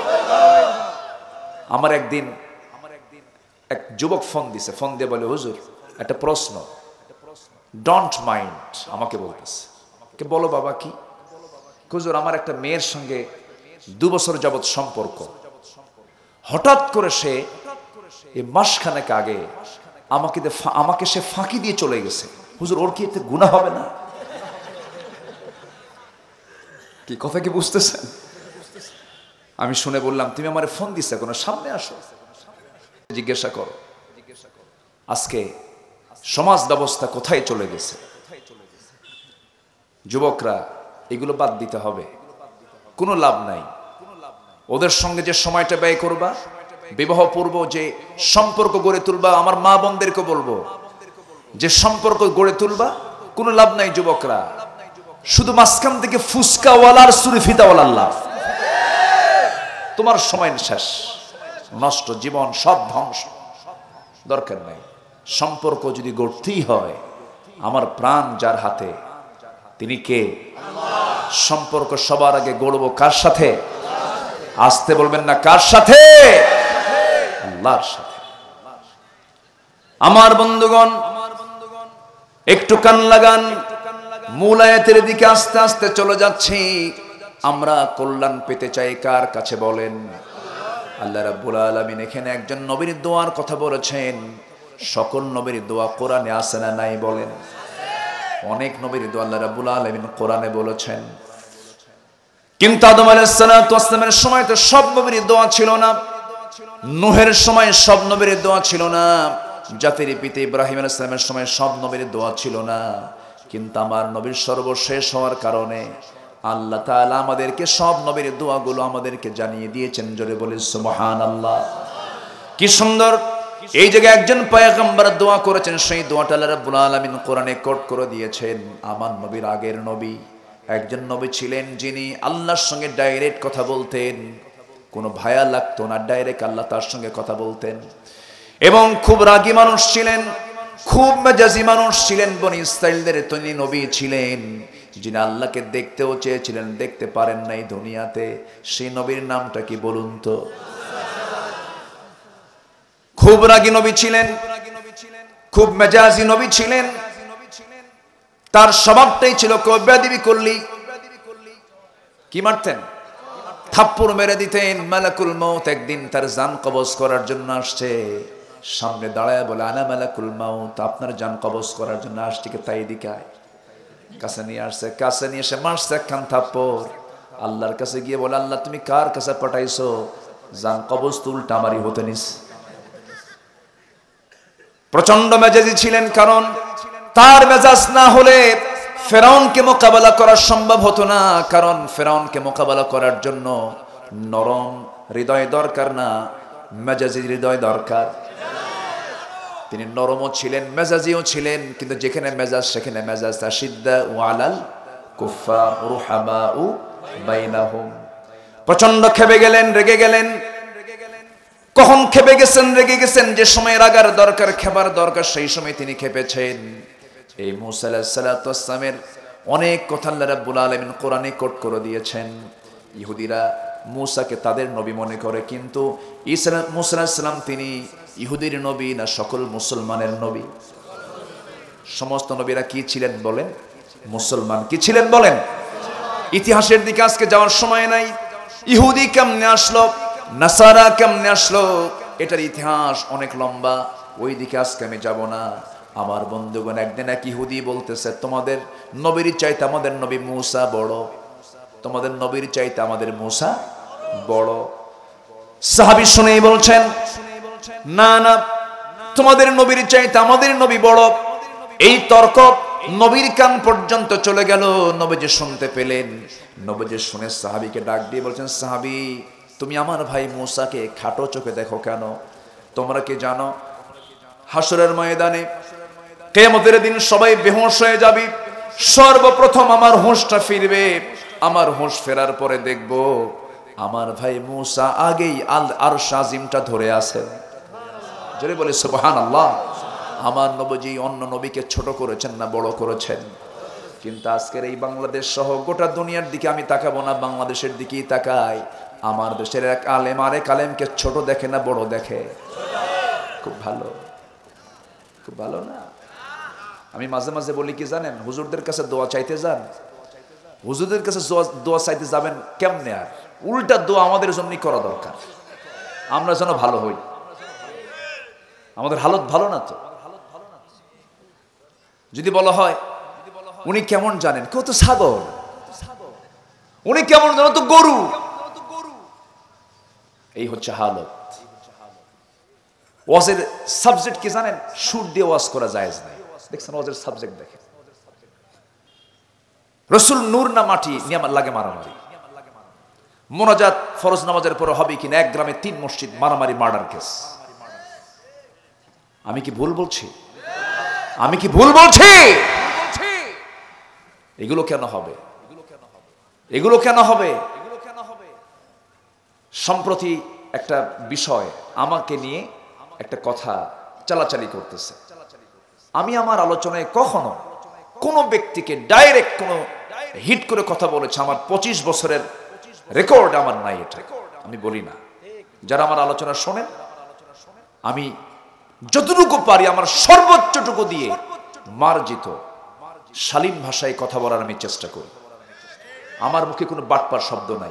আমার একদিন এক যুবক ফোন দিছে, ফোন দিয়ে বলে হুজুর একটা প্রশ্ন, ডোন্ট মাইন্ড, আমাকে বলতেছে। কে বলো বাবা কি? হুজুর আমার একটা মেয়ের সঙ্গে দু বছর যাবৎ সম্পর্ক, হঠাৎ করে সে এই মাসখানেক আগে আমাকে আমাকে সে ফাঁকি দিয়ে চলে গেছে। হুজুর ওর কি এতে গুনাহ হবে না? কি কথা কি বুঝতেছেন? আমি শুনে বললাম তুমি আমারে ফোন দিছে কোনো, সামনে আসো জিজ্ঞাসা করো। আজকে সমাজ ব্যবস্থা কোথায় চলে গেছে? যুবকরা এগুলো বাদ দিতে হবে, কোনো লাভ নাই। ওদের সঙ্গে যে সময়টা ব্যয় করবা, বিবাহ পূর্ব যে সম্পর্ক গড়ে তুলবা, আমার মা বোনদেরকে বলবো যে সম্পর্ক গড়ে তুলবা, কোনো লাভ নাই যুবকরা। শুধু মাঝখান থেকে ফুসকাওয়ালার সুরিফিতাওয়ালার লাভ, তোমার সময় শেষ, নষ্ট, জীবন সব ধ্বংস, দরকার নাই। সম্পর্ক যদি গড়তেই হয়, আমার প্রাণ যার হাতে, তিনি কে? সম্পর্ক সবার আগে গড়বো কার সাথে? আসতে বলবেন না, কার সাথে? আল্লাহর সাথে। আমার বন্ধুগণ একটু কান লাগান, মূল আয়াতের দিকে আস্তে আস্তে চলে যাচ্ছি। আমরা কল্যাণ পেতে চাই কার কাছে বলেন? আল্লাহ রাব্বুল আলামিন এখানে একজন নবীর দোয়ার কথা বলেছেন। সকল নবীর দোয়া কোরআনে আছে না নাই বলেন? অনেক নবীর দোয়া আল্লাহ রাব্বুল আলামিন কোরআনে বলেছেন, কিন্তু আদম আলাইহিস সালাতু ওয়াস সালামের সময় তো সব নবীর দোয়া ছিল না, নূহের সময় সব নবীর দোয়া ছিল না, জাতির পিতা ইব্রাহিম আলাইহিস সালামের সময় সব নবীর দোয়া ছিল না। কিন্তু আমার নবীর সর্বশেষ হওয়ার কারণে আল্লাহ তাআলা আমাদেরকে সব নবীর দোয়াগুলো আমাদেরকে জানিয়ে দিয়েছেন। জোরে বলি সুবহানাল্লাহ। কি সুন্দর! এই জায়গায় একজন পয়গম্বর দোয়া করেছেন, সেই দোয়াটা আল্লাহ রাব্বুল আলামিন কোরআনে কোট করে দিয়েছেন। আমার নবীর আগের নবী একজন নবী ছিলেন, যিনি আল্লাহর সঙ্গে ডাইরেক্ট কথা বলতেন, কোনো ভায়া লাগতো না, ডাইরেক্ট আল্লাহ তার সঙ্গে কথা বলতেন। এবং খুব রাগী মানুষ ছিলেন, খুব মেজাজি মানুষ ছিলেন। বনি ইসরাঈলদের তিনি নবী ছিলেন, যিনি আল্লাহকে দেখতেও চেয়েছিলেন, দেখতে পারেন নাই দুনিয়াতে। সেই নবীর নামটা কি বলুন তো? খুব রাগী নবী ছিলেন, খুব মেজাজি নবী ছিলেন। তার স্বভাবটাই ছিল কবিয়াদিবি করলি কি মারতেন? থাপ্পড় মেরে দিতেন। মালাকুল মউত একদিন তার জান কবজ করার জন্য আসছে, সামনে দাঁড়ায় বলে আনা মালাকুল মউত, আপনার জান কবজ করার জন্য আসছে। কে তাই দিকায় কাছে নিয়ে আসছে, কাছে নিয়ে এসে মারছে একখান থাপ্পড়। আল্লাহর কাছে গিয়ে বলে আল্লাহ তুমি কার কাছে পাঠাইছো? জান কবজ তো উল্টা আমারই হতে নিস। প্রচন্ড মেজাজি ছিলেন, কারণ তার মেজাজ না হলে ফেরাউনকে মোকাবেলা করা সম্ভব হতো না। কারণ ফেরাউনকে মোকাবেলা করার জন্য নরম হৃদয় দরকার না, মেজাজি হৃদয় দরকার। তিনি নরমও ছিলেন, মেজাজিও ছিলেন, কিন্তু যেখানে মেজাজ সেখানে মেজাজ। আশিদ্দা ওয়ালাল কুফার রুহামাউ বাইনাহুম। প্রচন্ড খেপে গেলেন, রেগে গেলেন। কখন খেপে গেছেন, রেগে গেছেন? যে সময় রাগার দরকার, খেপার দরকার, সেই সময় তিনি খেপেছেন। এই মূসা আলাইহিস সালাতু ওয়াস সালামের অনেক কথা আল্লাহ রাব্বুল আলামিন কোরআনে কোট করে দিয়েছেন। ইহুদিরা মূসাকে তাদের নবী মনে করে, কিন্তু ঈসা মূসা আলাইহিস সালাম তিনি ইহুদির নবী না সকল মুসলমানের নবী? সমস্ত নবীরা কি ছিলেন বলেন? মুসলমান। কি ছিলেন বলেন? ইতিহাসের দিকে আজকে যাওয়ার সময় নাই। ইহুদি কেমনে আসলো, নাসারা কেমনে আসলো, এটার ইতিহাস অনেক লম্বা, ওই দিকে আজকে আমি যাব না। আমার বন্ধুগণ, একদিন এক ইহুদি বলতেছে তোমাদের নবীর চাইতে আমাদের নবী মূসা বড়, তোমাদের নবীর চাইতে আমাদের মূসা বড়। সাহাবী শুনেই বলছেন, না না, তোমাদের নবীর চাইতে আমাদের নবী বড়। এই তর্ক নবীর কান পর্যন্ত চলে গেল। নবীজি শুনতে পেলেন। নবীজি শুনে সাহাবীকে ডাক দিয়ে বলছেন, সাহাবী, তুমি আমার ভাই মুসাকে খাটো চোখে দেখো কেন? তোমরা কি জানো হাসরের ময়দানে কিয়ামতের দিন সবাই বেহুঁশ হয়ে যাবে, সর্বপ্রথম আমার হুঁশটা ফিরবে। আমার হুঁশ ফেরার পরে দেখব আমার ভাই মুসা আগেই আল আরশ আজিমটা ধরে আছে। জোরে বলে সুবহানাল্লাহ। আমার নবীজি অন্য নবীকে ছোট করেছেন না বড় করেছেন? কিন্তু আজকের এই বাংলাদেশ সহ গোটা দুনিয়ার দিকে আমি তাকাবো না, বাংলাদেশের দিকেই তাকাই। আমার দেশের এক আলেম আরেক আলেমকে ছোট দেখে না বড় দেখে? খুব ভালো, খুব ভালো না? আমি মাঝে মাঝে বলি কি জানেন, হুজুরদের কাছে দোয়া চাইতে যান, হুজুরদের কাছে দোয়া চাইতে যাবেন কেমনে? আর উল্টা দোয়া আমাদের জন্যই করা দরকার, আমরা যেন ভালো হই। আমাদের হালত ভালো না তো। যদি বলা হয় উনি কেমন জানেন, কেউ তো ছাগল, উনি কেমন জানেন, তো গরু। এই হচ্ছে হালত। ওয়াজের সাবজেক্ট কি জানেন? সুর দিয়ে ওয়াজ করা জায়েজ নাই। দেখছেন ওয়াজের সাবজেক্ট দেখেন, রসুল নূর না মাটি নিয়ে লাগে মারামারি। মোনাজাত ফরজ নামাজের পরে হবে কিনা, এক গ্রামে তিন মসজিদ মারামারি, মার্ডার কেস। আমি কি ভুল বলছি? আমি কি ভুল বলছি? এগুলো কেন হবে? এগুলো কেন হবে? সম্প্রতি একটা বিষয় আমাকে নিয়ে একটা কথা চালাচালি করতেছে। আমি আমার আলোচনায় কখনো কোনো ব্যক্তিকে ডাইরেক্ট কোনো হিট করে কথা বলেছে আমার পঁচিশ বছরের রেকর্ড আমার নাই, এটা আমি বলি না। যারা আমার আলোচনা শোনেন, আমি যতটুকু পারি আমার সর্বোচ্চটুকু দিয়ে মার্জিত শালীন ভাষায় কথা বলার আমি চেষ্টা করি। আমার মুখে কোনো বাটপার শব্দ নাই।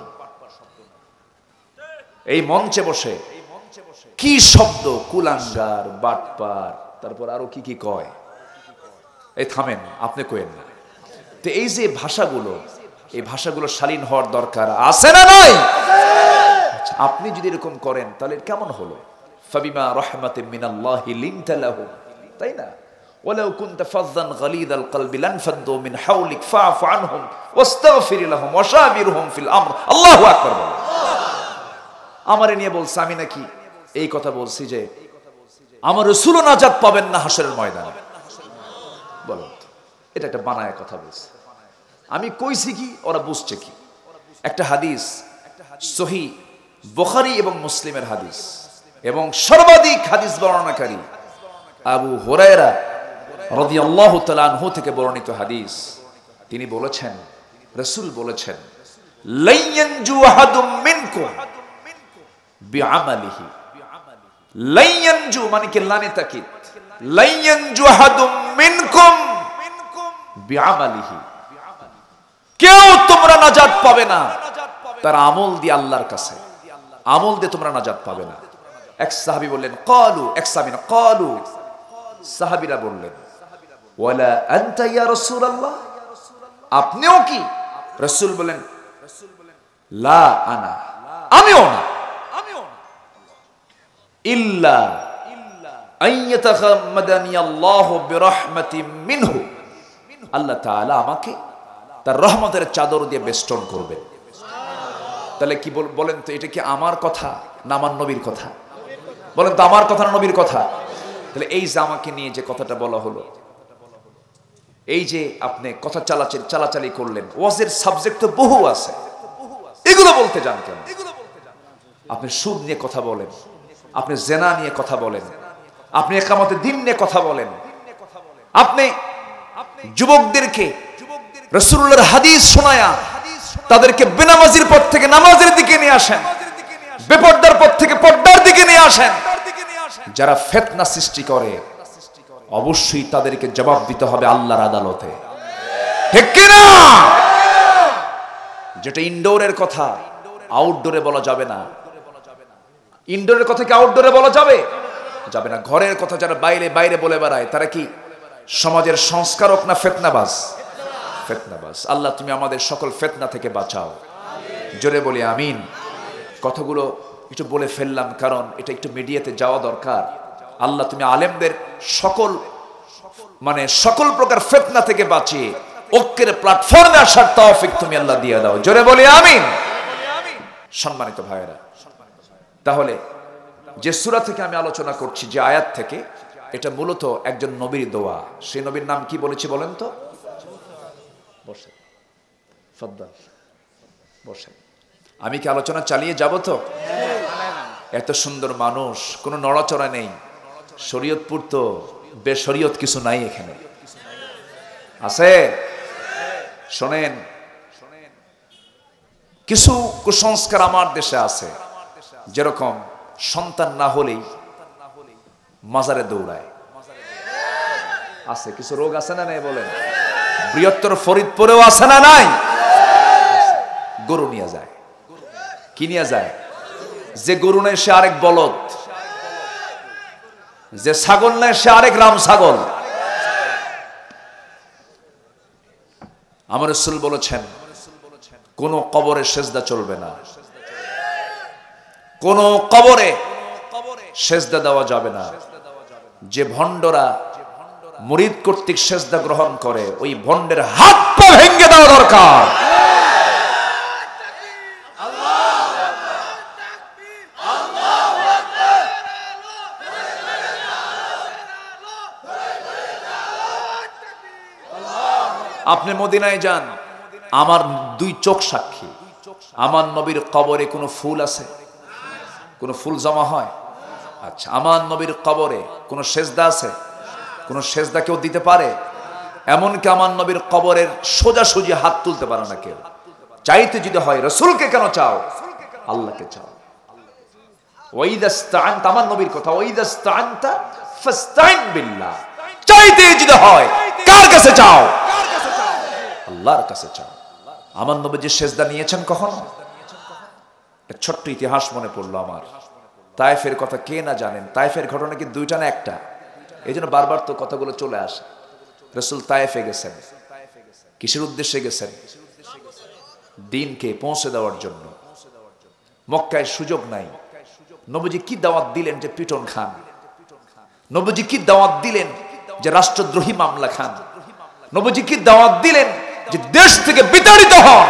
এই মঞ্চে বসে কি শব্দ, কুলাঙ্গার, বাটপার, তারপর আরো কি কি কয়, এই থামেন, আপনি কয়েন না। তো এই যে ভাষাগুলো, এই ভাষাগুলো শালীন হওয়ার দরকার আছে না নাই? আপনি যদি এরকম করেন তাহলে কেমন হলো? ফাবিমা রাহমাতিন মিনাল্লাহি লিনতা লাহুম, তাই না? ওয়ালাউ কুনতা ফাযযান গালিযাল কলবি লানফাদ্দু মিন হাওলিক ফাআফু আনহুম ওয়াস্তাগফির লাহুম ওয়াশাবিরহুম ফিল আমর। আল্লাহু আকবার। আমারে নিয়ে বলছে আমি নাকি এই কথা বলছি যে আমার রাসূলও নাজাত পাবেন না হাসরের ময়দানে। বলো, এটা একটা বানায়া কথা বলছে। আমি কইছি কি, ওরা বুঝছে কি? একটা হাদিস সহিহ বুখারী এবং মুসলিমের হাদিস, এবং সর্বাধিক হাদিস বর্ণনাকারী আবু হুরায়রা রাদিয়াল্লাহু তাআলা আনহু থেকে বর্ণিত হাদিস। তিনি বলেছেন, রাসূল বলেছেন, লাইয়ানজু আহাদুম মিনকুম বিআমালিহি। লাইয়ানজু মানে কি লানে তাকিদ, লাইয়ানজু আহাদুম মিনকুম বিআমালিহি। কেউ তোমরা নাজাত পাবে না তার আমল দিয়ে আল্লাহর কাছে, আমল দিয়ে তোমরা নাজাত পাবে না। এক সাহাবী বললেন, ক্বালু, এক সাহাবী না ক্বালু, সাহাবীরা বললেন, ওয়ালা আনতা ইয়া রাসূলুল্লাহ, আপনিও কি? রাসূল বলেন, লা আনা, আমিও না, ইল্লা আইয়াতাগাম্মাদানি আল্লাহু বিরাহমাতিন মিনহু, আল্লাহ তাআলা আমাকে তার রহমতের চাদর দিয়ে বেষ্টন করবেন। তাহলে কি বলেন তো, এটা কি আমার কথা না আমার নবীর কথা? বলেন তো, আমার কথা না নবীর কথা? তাহলে এই যে আমাকে নিয়ে যে কথাটা বলা হলো, এই যে আপনি কথা চালাচালি চালাচালি করলেন, ওয়াজের সাবজেক্ট তো বহু আছে, এগুলো বলতে যান কেন? আপনি সুদ নিয়ে কথা বলেন, আপনি জেনা নিয়ে কথা বলেন, আপনি ইকামতের দিন নিয়ে কথা বলেন, আপনি যুবকদেরকে রাসূলুল্লাহর হাদিস শোনায়া তাদেরকে বেনামাজির পথ থেকে নামাজের দিকে নিয়ে আসেন, বেপর্দার পথ থেকে পর্দার দিকে নিয়ে আসেন। যারা ফিতনা সৃষ্টি করে অবশ্যই তাদেরকে জবাব দিতে হবে আল্লাহর আদালতে, ঠিক কি না? যেটা ইনডোরের কথা আউটডোরে বলা যাবে না। ইনডোরের কথা কি আউটডোরে বলা যাবে? যাবে না। ঘরের কথা যারা বাইরে বাইরে বলে বেড়ায় তারা কি সমাজের সংস্কারক না ফিতনাবাজ? ফিতনাবাজ। আল্লাহ তুমি আমাদের সকল ফিতনা থেকে বাঁচাও, জোরে বলি আমিন। কথাগুলো একটু বলে ফেললাম, কারণ এটা একটু মিডিয়াতে যাওয়া দরকার। আল্লাহ তুমি আলেমদের সকল মানে সকল প্রকার ফিতনা থেকে বাঁচিয়ে ঐক্যের প্ল্যাটফর্মে আসার তৌফিক তুমি আল্লাহ দিয়ে দাও, জোরে বলি আমিন। সম্মানিত ভাইয়েরা, তাহলে যে সূরা থেকে আমি আলোচনা করছি, যে আয়াত থেকে, এটা মূলত একজন নবীর দোয়া। সেই নবীর নাম কি বলেছি বলেন তো? বসে ফদ্দাল বসে। আমি কি আলোচনা চালিয়ে যাব তো? এত সুন্দর মানুষ, কোনো নড়াচড়া নেই। শরীয়তপুর তো বেশরীয়ত কিছু নাই এখানে, আছে? শোনেন, কিছু কুসংস্কার আমার দেশে আছে, যেরকম সন্তান না হলেই মাজারে দৌড়ায়, আছে কিছু রোগ আছে না নাই বলেন? বৃহত্তর ফরিদপুরেও আছে না নাই? গরু নিয়ে যায়। কি নিয়ে যায়? যে গরু নেয় সে আরেক বলদ, যে ছাগল নেয় সে আরেক রাম ছাগল। আমার রাসূল বলেছেন কোন কবরে সেজদা চলবে না, কোন কবরে সেজদা দেওয়া যাবে না। যে ভণ্ডরা মুরিদ কর্তৃক সেজদা গ্রহণ করে, ওই ভণ্ডের হাত পা ভেঙে দেওয়া দরকার। আপনি মদিনায় যান, আমার দুই চোখ সাক্ষী, আমার নবীর কবরে কোনো ফুল আছে? কোনো ফুল জমা হয়? আচ্ছা, আমার নবীর কবরে কোনো সেজদা আছে? কোনো সেজদা কেউ দিতে পারে? এমনকি আমার নবীর কবরের সোজাসুজি হাত তুলতে পারে না কেউ। চাইতে যদি হয় রাসূলকে কেন চাও? আল্লাহকে চাও। ওয়াইদাস্তাআনতা, আমার নবীর কথা, ওয়াইদাস্তাআনতা ফাস্তাইন বিল্লাহ। চাইতে যদি হয় কার কাছে চাও? আল্লাহর কাছে চাও। আমার নবী যে সেজদা নিয়েছেন কখনো? একটা ছোট্ট ইতিহাস মনে পড়লো আমার। তায়েফের কথা কে না জানেন? তায়েফের ঘটনা কি দুইটা না একটা? এই জন্য বারবার তো কথাগুলো চলে আসে। রাসূল তায়েফে গেছেন, কিসের উদ্দেশ্যে গেছেন? দ্বীনকে পৌঁছে দেওয়ার জন্য। মক্কায় সুযোগ নাই। নবীজি কি দাওয়াত দিলেন যে পিটন খান? নবীজি কি দাওয়াত দিলেন যে রাষ্ট্রদ্রোহী মামলা খান? নবীজি কি দাওয়াত দিলেন যে দেশ থেকে বিতাড়িত হন?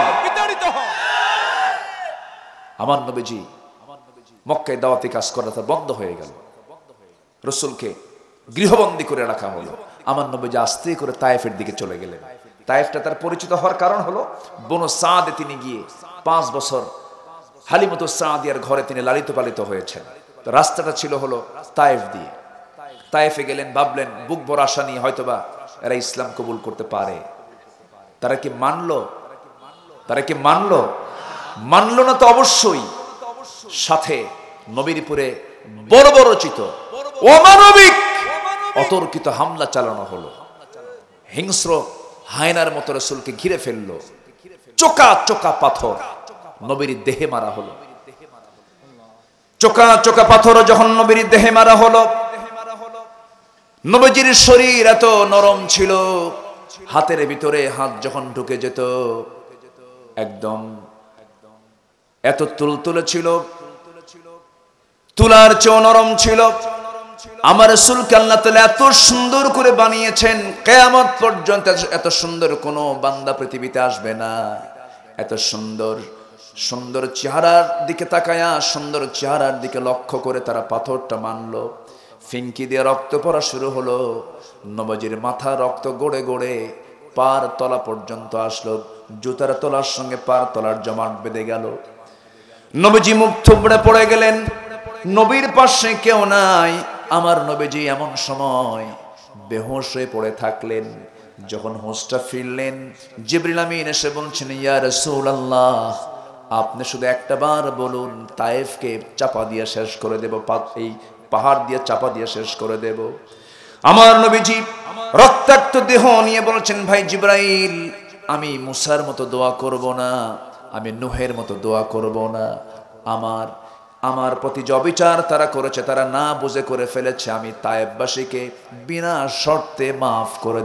আমার নবীজি মক্কায় দাওয়াতি কাজ করাটা বন্ধ হয়ে গেল। রাসূলকে গৃহবন্দী করে রাখা হলো। আমার নবীজি আস্তে করে তায়েফের দিকে চলে গেলেন। তায়েফটা তার পরিচিত হওয়ার কারণ হলো বনু সাদে তিনি গিয়ে পাঁচ বছর হালিমাতুস সাদিয়ার ঘরে তিনি লালিত পালিত হয়েছেন। তো রাস্তাটা ছিল হলো তায়েফ দিয়ে। তায়েফে গেলেন, ভাবলেন বুক ভরা আশা নিয়ে হয়তোবা এরা ইসলাম কবুল করতে পারে। তারা কি মানলো? তারা কি মানলো? মানলো না তো অবশ্যই। সাথে নবীর উপরে বড় বড় চিত অমানবিক অতর্কিত হামলা চালানো হলো। হিংস্র হায়নার মতো রাসূলকে ঘিরে ফেললো। চোকা চোকা পাথর নবীর দেহে মারা হলো। চোকা চোকা পাথর যখন নবীর দেহে মারা হলো, নবীজির শরীর এত নরম ছিল, হাতের ভিতরে হাত যখন ঢুকে যেত একদম এত তুলতুলে ছিল, তুলার চেয়েও নরম ছিল। আমার রাসূলকে আল্লাহ তাআলা এত সুন্দর করে বানিয়েছেন, কিয়ামত পর্যন্ত এত সুন্দর কোনো বান্দা পৃথিবীতে আসবে না। এত সুন্দর সুন্দর চেহারার দিকে তাকায়া, সুন্দর চেহারার দিকে লক্ষ্য করে তারা পাথরটা মানলো। ফিনকি দিয়ে রক্ত পড়া শুরু হলো। নবীজির মাথা রক্ত গড়ে গড়ে পার তলা পর্যন্ত আসলো। জুতার তলার সঙ্গে পার তলার জমাট বেঁধে গেল। নবীজি মুখ থুবড়ে পড়ে গেলেন। নবীর পাশে কেউ নাই। আমার নবীজি এমন সময় বেহুশ হয়ে পড়ে থাকলেন। যখন হোশটা ফিরলেন, জিবরিল আমিন এসে বলছেন, ইয়া রাসূলুল্লাহ, আপনি শুধু একটা বার বলুন, তায়েফকে চাপা দিয়ে শেষ করে দেব, এই পাহাড় দিয়ে চাপা দিয়ে শেষ করে দেব। আমার নবীজি রক্তাক্ত দেহ নিয়ে বলছেন, ভাই জিবরাইল, আমি মুসার মতো দোয়া করব না, আমি নূহের মতো দোয়া করব না। আমার আমার প্রতি যে অবিচার তারা করেছে, তারা না বুঝে করে ফেলেছে, আমি তায়েফবাসীকে বিনা শর্তে মাফ করে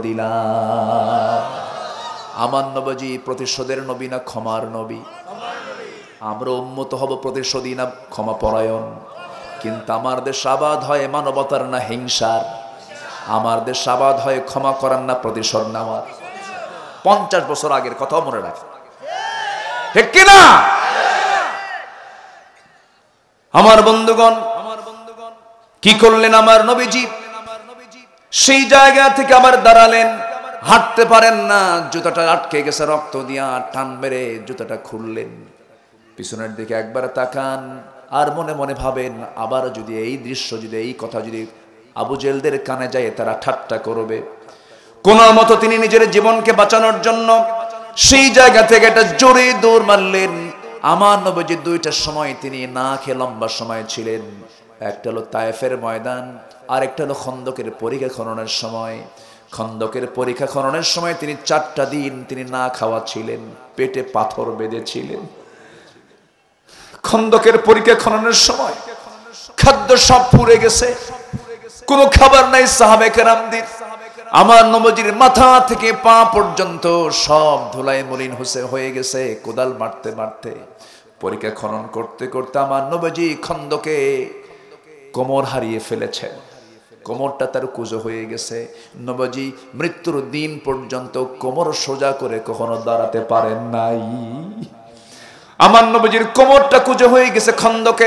দিলাম। আমার নবীজি প্রতিশোধের নবী না ক্ষমার নবী? আমরা উম্মত হব প্রতিশোধী না ক্ষমা পরায়ণ, কিন্তু আমার দেশ আবাদ হয় মানবতার না হিংসার, আমার দেশ আবাদ হয় ক্ষমা করার না প্রতিশোধ নেওয়ার। পঞ্চাশ বছর আগের কথাও মনে রাখে, ঠিক কিনা? আমার বন্ধুগণ, কি করলেন আমার নবীজি? সেই জায়গা থেকে আবার দাঁড়ালেন, হাঁটতে পারেন না, জুতাটা আটকে গেছে রক্ত দিয়া, টান মেরে জুতাটা খুললেন, পিছনের দিকে একবার তাকান আর মনে মনে ভাবেন আবার যদি এই দৃশ্য, যদি এই কথা যদি আবু জেলদের কানে যায় তারা ঠাট্টা করবে। কোন মতো তিনি নিজের জীবনকে বাঁচানোর জন্য সেই জায়গা থেকে একটা জোরে দৌড় মারলেন। আমার নবীজি দুইটার সময় তিনি না খেয়ে লম্বা সময় ছিলেন, একটা হলো তায়েফের ময়দান, আর একটা হলো খন্দকের পরীক্ষা খননের সময়। খন্দকের পরীক্ষা খননের সময় তিনি চারটা দিন তিনি না খাওয়া ছিলেন, পেটে পাথর বেঁধেছিলেন। খন্দকের পরীক্ষা খননের সময় খাদ্য সব পুড়ে গেছে, কোনো খাবার নাই সাহাবে কেরামদের। আমার নবীজির মাথা থেকে পা পর্যন্ত সব ধুলায় মলিন হোসে হয়ে গেছে। কোদাল মারতে মারতে, পরীক্ষা খনন করতে করতে আমার নবীজি খন্দকে কোমর হারিয়ে ফেলেছেন, কোমরটা তার কুঁজো হয়ে গেছে। নবীজি মৃত্যুর দিন পর্যন্ত কোমর সোজা করে কখনো দাঁড়াতে পারেন নাই। আমার নবীজির কোমরটা কুঁজো হয়ে গেছে খন্দকে।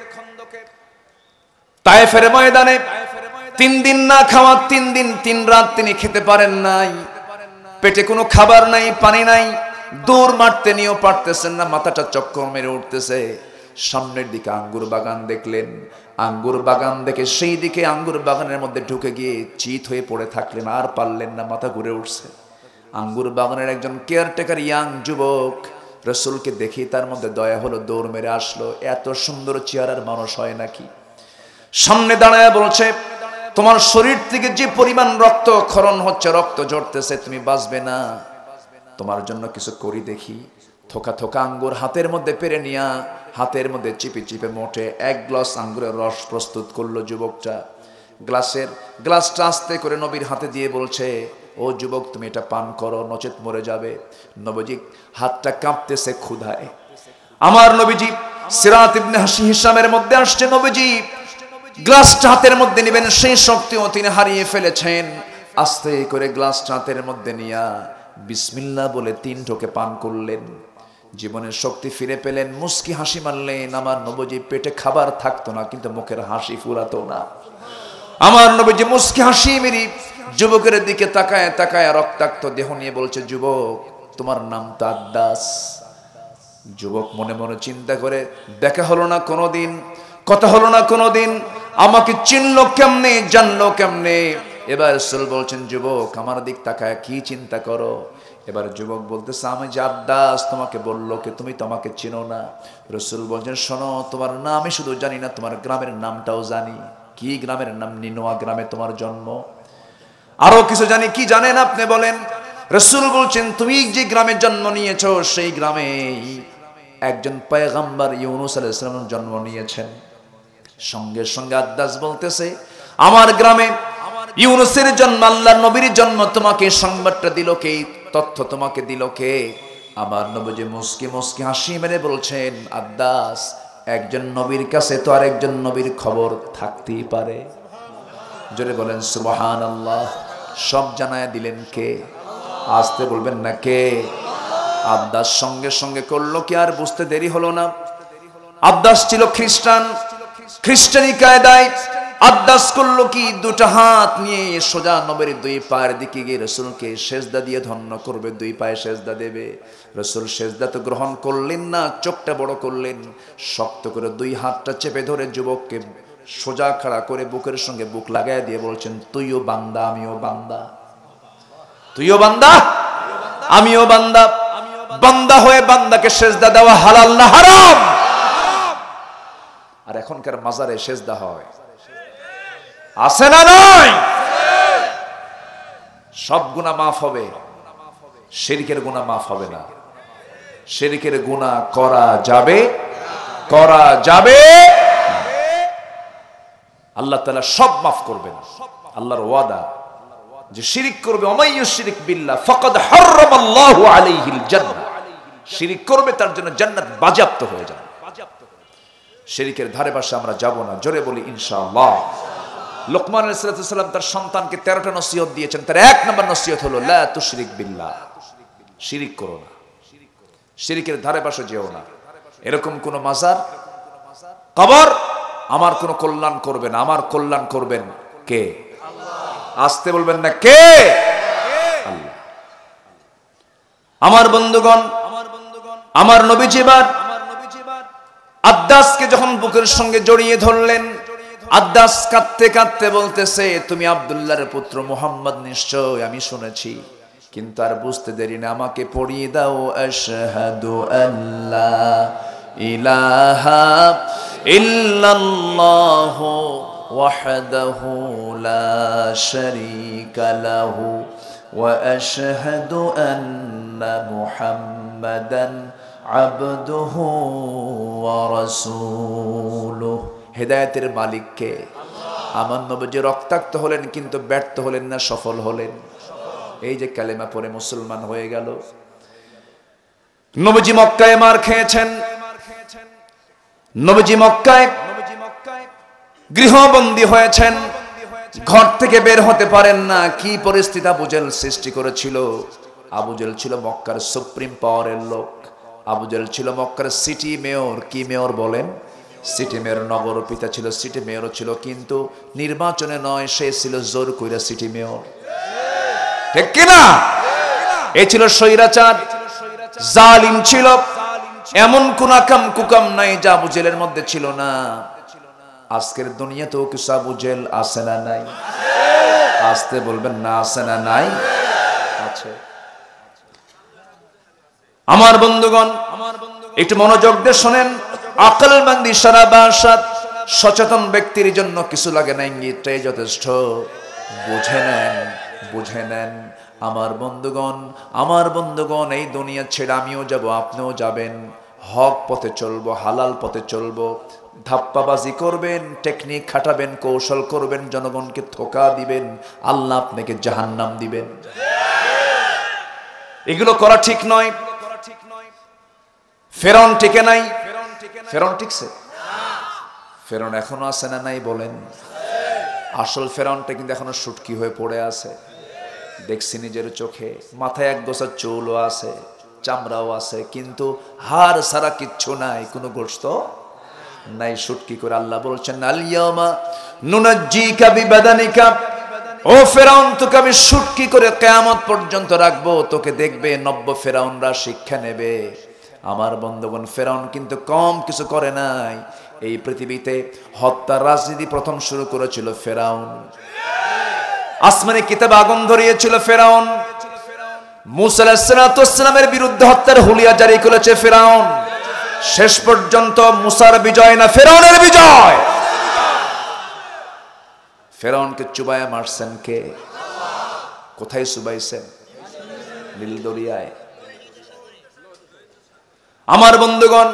তায়েফের ময়দানে তিন দিন না খাওয়া, তিন দিন তিন রাত তিনি খেতে পারেন নাই, পেটে কোনো খাবার নাই, পানি নাই, দৌড় মারতে নিয়েও পারতেছেন না, মাথাটা চক্কর মেরে উঠতেছে। সামনের দিকে আঙ্গুর বাগান দেখলেন, আঙ্গুর বাগান দেখে সেই দিকে আঙ্গুর বাগানের মধ্যে ঢুকে গিয়ে চিত হয়ে পড়ে থাকলেন, আর পারলেন না, মাথা ঘুরে উঠছে। আঙ্গুর বাগানের একজন কেয়ারটেকার ইয়াং যুবক রসুলকে দেখি তার মধ্যে দয়া হলো, দৌড় মেরে আসলো। এত সুন্দর চেহারার মানুষ হয় নাকি? সামনে দাঁড়ায় বলছে, তোমার শরীর থেকে যে পরিমাণ রক্ত ক্ষরণ হচ্ছে, রক্ত ঝরতেছে, তুমি বাঁচবে না, তোমার জন্য কিছু করি দেখি। থোকা থোকা আঙ্গুর হাতের মধ্যে পেরে নিয়া হাতের মধ্যে চিপে চিপে মোটে এক গ্লাস আঙ্গুরের রস প্রস্তুত করলো যুবকটা। গ্লাসের গ্লাসটা আস্তে করে নবীর হাতে দিয়ে বলছে, ও যুবক তুমি এটা পান করো, নচেত মরে যাবে। নবীজি হাতটা কাঁপতেছে ক্ষুধায়। আমার নবীজি সিরাত ইবনে হিশামের মধ্যে আসছে, নবীজি গ্লাসটা হাতের মধ্যে নেবেন সেই শক্তিও তিনি হারিয়ে ফেলেছেন। আস্তে করে গ্লাসটা হাতের মধ্যে নিয়া বিসমিল্লাহ বলে তিন ঢোকে পান করলেন, জীবনের শক্তি ফিরে পেলেন, মুস্কি হাসি মারলেন। আমার নবীজি পেটে খাবার থাকতো না, কিন্তু মুখের হাসি ফুরাতো না। আমার নবীজি মুস্কি হাসি মেরি যুবকের দিকে তাকায় তাকায় রক্তাক্ত দেহ নিয়ে বলছে, যুবক তোমার নাম তো আদ্দাস। যুবক মনে মনে চিন্তা করে, দেখা হলো না কোনোদিন, কথা হলো না কোনোদিন, আমাকে চিনলো কেমনে, জানলো কেমনে? এবার রাসূল বলছেন, যুবক আমার দিক তাকায় কি চিন্তা করো? এবার যুবক বলতেছে, আমি যে আদ্দাস, তোমাকে বললো কে? তুমি তো আমাকে চিনো না। রাসূল বলছেন, শোনো, তোমার নাম আমি শুধু জানি না, তোমার গ্রামের নামটাও জানি। কি গ্রামের নাম? নিনোয়া গ্রামে তোমার জন্ম। আরো কিছু জানি, কি জানেন আপনি বলেন? রাসূল বলছেন, তুমি যে গ্রামে জন্ম নিয়েছো সেই গ্রামে একজন পয়গম্বর ইউনূস আলাইহিস সালাম জন্ম নিয়েছেন। সঙ্গে সঙ্গে আদ্দাস বলতেছে, আমার গ্রামে ইউনূসের জন্ম, আল্লাহর নবীর জন্ম, তোমাকে সংবাদটা দিল কে? তথ্য তোমাকে দিল কে? আমার নবীজি মুস্কি মুস্কি হাসি মেরে বলছেন, আদ্দাস একজন নবীর কাছে তো আর একজন নবীর খবর থাকতেই পারে। জোরে বলেন সুবহানাল্লাহ। সব জানায় দিলেন কে? আসতে বলবেন না কে? আদ্দাস সঙ্গে সঙ্গে করলো কি, আর বুঝতে দেরি হলো না। আদ্দাস ছিল খ্রিস্টান, খ্রিস্টানি কায়দায় আদ্দাস করলো কি, দুটো হাত নিয়ে সোজা নবীর দুই পায়ের দিকে গিয়ে রাসূলকে সেজদা দিয়ে ধন্য করবে, দুই পায়ে সেজদা দেবে। রাসূল সেজদা তো গ্রহণ করলেন না, চোখটা বড় করলেন, শক্ত করে দুই হাতটা চেপে ধরে যুবককে সোজা খাড়া করে বুকের সঙ্গে বুক লাগাই দিয়ে বলছেন, তুইও বান্দা আমিও বান্দা, তুইও বান্দা আমিও বান্দা। বান্দা হয়ে বান্দাকে সেজদা দেওয়া হালাল না হারাম? আর এখনকার মাজারে সেজদা হয়, আছে না নাই? সব গুনাহ মাফ হবে, শিরকের গুনাহ মাফ হবে না। শিরকের গুনাহ করা যাবে, করা যাবে, আল্লাহ তাআলা সব মাফ করবেন। আল্লাহর ওয়াদা যে শিরক করবে, ওমাইয়ুশরিক বিল্লাহ ফাকাদ হারামাল্লাহু আলাইহিল জান্নাহ, শিরিক করবে তার জন্য জান্নাত বাজেয়াপ্ত হয়ে যাবে। শিরিকের ধারে পাশে আমরা যাব না, জোরে বলি ইনশাআল্লাহ। লোকমান আলাইহিস সালাম তার সন্তানকে তেরোটা নসিহত দিয়েছেন। তার এক নম্বর নসিহত হলো লা তুশরিক বিল্লাহ, শিরিক করো না, শিরিকের ধারে পাশে যেও না। এরকম কোন মাজার, কবর আমার কোন কল্যাণ করবে না, আমার কল্যাণ করবেন কে? আল্লাহ। আসতে বলবেন না কে? আল্লাহ। আমার বন্ধুগণ, আমার নবীজি বার আদ্দাসকে যখন বুকের সঙ্গে জড়িয়ে ধরলেন, আদ্দাস কাঁদতে কাঁদতে বলতেছে, তুমি আব্দুল্লাহর পুত্র মুহাম্মদ নিশ্চয় আমি শুনেছি, কিন্তু আর বুঝতে দেরি না, আমাকে পড়িয়ে দাও আশহাদু আল্লা ইলাহা ইল্লাল্লাহু ওয়াহদাহু লা শারীকা লাহু ওয়া আশহাদু আন্না মুহাম্মাদান আবদুহু ওয়া রাসূলুহু। হেদায়েতের মালিক কে? আমার নবীজি রক্তাক্ত হলেন কিন্তু ব্যর্থ হলেন না, সফল হলেন। এই যে কালেমা পড়ে মুসলমান হয়ে গেল। নবীজি মক্কায় মার খেয়েছেন, নবীজি মক্কায় গৃহবন্দী হয়েছেন, ঘর থেকে বের হতে পারেন না। কি পরিস্থিতি আবু জেহেল সৃষ্টি করেছিল। আবু জেহেল ছিল মক্কার সুপ্রিম পাওয়ারের লোক। আবু জেহেল ছিল মক্কার সিটি মেয়র। কি মেয়র বলেন? City mayor. নগর পিতা ছিল, সিটি মেয়রও ছিল, কিন্তু নির্বাচনে নয়, সে ছিল জোর কইরা সিটি মেয়র। ঠিক কিনা? এ ছিল স্বৈরাচার, জালিম ছিল। এমন কোন আকাম কুকাম নাই যা আবু জেহেলের মধ্যে ছিল না। আজকের দুনিয়াতেও কিছু আবু জেহেল আছে না নাই? আসতে বলবেন না, আছে না নাই? আছে। আমার বন্ধুগণ, একটু মনোযোগ দিয়ে শোনেন। আকলমন্দ ইশারা বাসাত, সচেতন ব্যক্তির জন্য কিছু লাগে না, ইঙ্গিতটাই যথেষ্ট। বুঝে নেন, বুঝে নেন। আমার বন্ধুগণ, আমার বন্ধুগণ, এই দুনিয়া ছেড়ে আমিও যাব, আপনিও যাবেন। হক পথে চলবো, হালাল পথে চলবো। ধাপ্পাবাজি করবেন, টেকনিক খাটাবেন, কৌশল করবেন, জনগণকে ধোঁকা দিবেন, আল্লাহ আপনাকে জাহান্নাম দিবেন। এগুলো করা ঠিক নয়। ফেরাউন টিকে নাই। ফেরাউন টিকছে? ফেরাউন এখনো আছে না নাই বলেন? আসল ফেরাউনটা কিন্তু এখনো শুটকি হয়ে পড়ে আছে। দেখছি নিজের চোখে। মাথায় এক গোছা চুলও আছে, চামড়াও আছে, কিন্তু হাড় ছাড়া কিচ্ছু নাই, কোনো গোশত নাই। শুটকি করে আল্লাহ বলছেন, আল-ইয়াওমা নুনাজ্জিকা বিবাদানিকা। ও ফেরাউন, তোকে আমি শুটকি করে কিয়ামত পর্যন্ত রাখবো। তোকে দেখবে নব্য ফেরাউনরা, শিক্ষা নেবে। আমার বন্ধুগণ, ফেরাউন কিন্তু কম কিছু করে নাই। এই পৃথিবীতে হত্যার রাজনীতি প্রথম শুরু করেছিল ফেরাউন। আসমানে কিতাবে আগুন ধরিয়েছিল ফেরাউন। মূসা আলাইহিস সালামের বিরুদ্ধে হত্যার হুলিয়া জারি করেছে ফেরাউন। শেষ পর্যন্ত মূসার বিজয় না, ফেরাউনের বিজয়। ফেরাউনকে চুবায়া মারছেন কে? কোথায় চুবাইছেন? নীল দরিয়ায়। আমার বন্ধুগণ,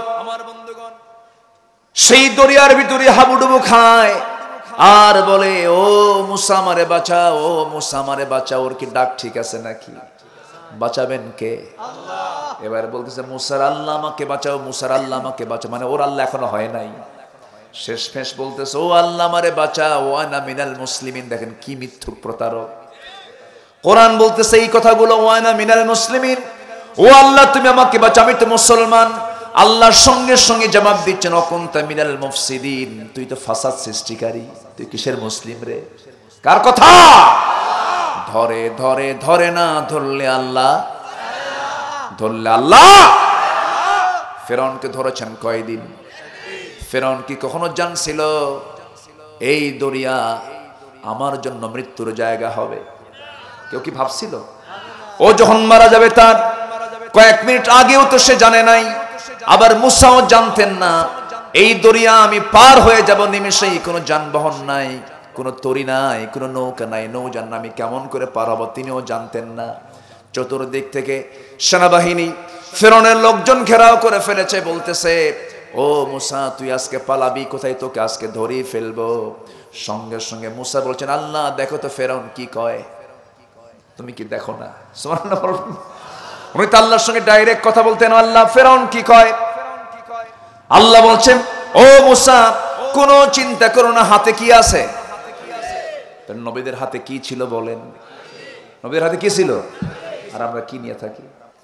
সেই দরিয়ার ভিতরে হাবুডুবু খায় আর বলে, ও মুসা আমারে বাঁচা, ও মুসা আমারে বাঁচা। ওর কি ডাক ঠিক আছে নাকি? বাঁচাবেন কে? আল্লাহ। এবার বলতেছে, মুসার আল্লাহ আমাকে বাঁচাও, মুসার আল্লাহ আমাকে বাঁচাও। মানে ওর আল্লাহ এখনো হয় নাই। শেষ ফেস বলতেছে, ও আল্লাহ আমারে বাঁচাও, ও আনা মিনাল মুসলিমিন। দেখেন কি মিথ্যুক প্রতারক। কোরআন বলতেছে এই কথাগুলো, ও আনা মিনাল মুসলিমিন, ও আল্লাহ তুমি আমাকে বাঁচাও, আমি তো মুসলমান। আল্লাহর সঙ্গে সঙ্গে জবাব দিচ্ছেন, অকুনতা মিনাল মুফসিদিন, তুই তো ফাসাদ সৃষ্টিকারী, তুই কিসের মুসলিম রে? কার কথা? ধরে ধরে ধরে না, ধরলে আল্লাহ, ধরলে আল্লাহ। ফেরাউনকে ধরেছেন কয়দিন? ফেরাউন কি কখনো জানছিল এই দরিয়া আমার জন্য মৃত্যুর জায়গা হবে? কেউ কি ভাবছিল? ও যখন মারা যাবে তার কয়েক মিনিট আগেও তো সে জানে নাই। আবার মুসাও জানতেন না এই দরিয়া আমি পার হয়ে যাব নিমেষেই। কোনো যানবাহন নাই, কোনো তরি নাই, কোনো নৌকা নাই, নৌযান আমি কেমন করে পার হব তিনিও জানতেন না। চতুর্দিক থেকে সেনাবাহিনী, ফেরাউনের লোকজন ঘেরাও করে ফেলেছে। বলতেছে, ও মুসা তুই আজকে পালাবি কোথায়? তোকে আজকে ধরেই ফেলবো। সঙ্গে সঙ্গে মুসা বলছেন, আল্লাহ দেখো তো ফেরাউন কি কয়। তুমি কি দেখো না? সুবহানাল্লাহ। উনি তো আল্লাহর সঙ্গে ডাইরেক্ট কথা বলতেন। আল্লাহ ফেরাউন কি কয়? আল্লাহ বলছেন, ও মুসা কোনো চিন্তা করো না, হাতে কি আছে? নবীদের হাতে কি ছিল বলেন? নবীদের হাতে কি ছিল? আর আমরা কি নিয়ে থাকি?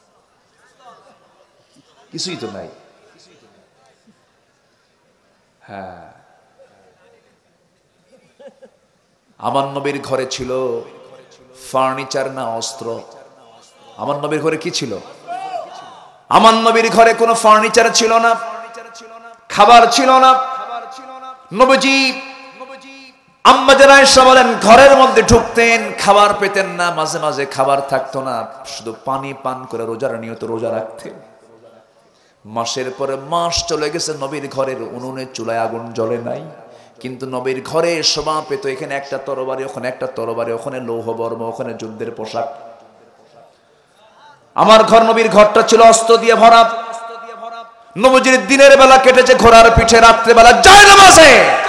কিছুই তো নাই। হ্যাঁ, আমার নবীর ঘরে ছিল ফার্নিচার না অস্ত্র? আমার নবীর ঘরে কি ছিল? আমার নবীর ঘরে কোনো ফার্নিচার ছিল না, খাবার ছিল না। নবীজি আম্মা জান আয়েশা বলেন ঘরের মধ্যে ঢুকতেন, খাবার পেতেন না, মাঝে মাঝে খাবার থাকতো না, শুধু পানি পান করে রোজার নিয়ত রোজা রাখতেন। মাসের পরে মাস চলে গেছে, নবীর ঘরের উনুনে চুলায় আগুন জ্বলে নাই, কিন্তু নবীর ঘরে শোভা পেত। এখানে একটা তরবারি, ওখানে একটা তরবারি, ওখানে লৌহ বর্ম, ওখানে যুদ্ধের পোশাক। আমার ঘর, নবীর ঘরটা ছিল অস্ত্র দিয়ে ভরা। নবীজির দিনের বেলা কেটেছে ঘোড়ার পিঠে, রাত্রে বেলা জায়নামাজে।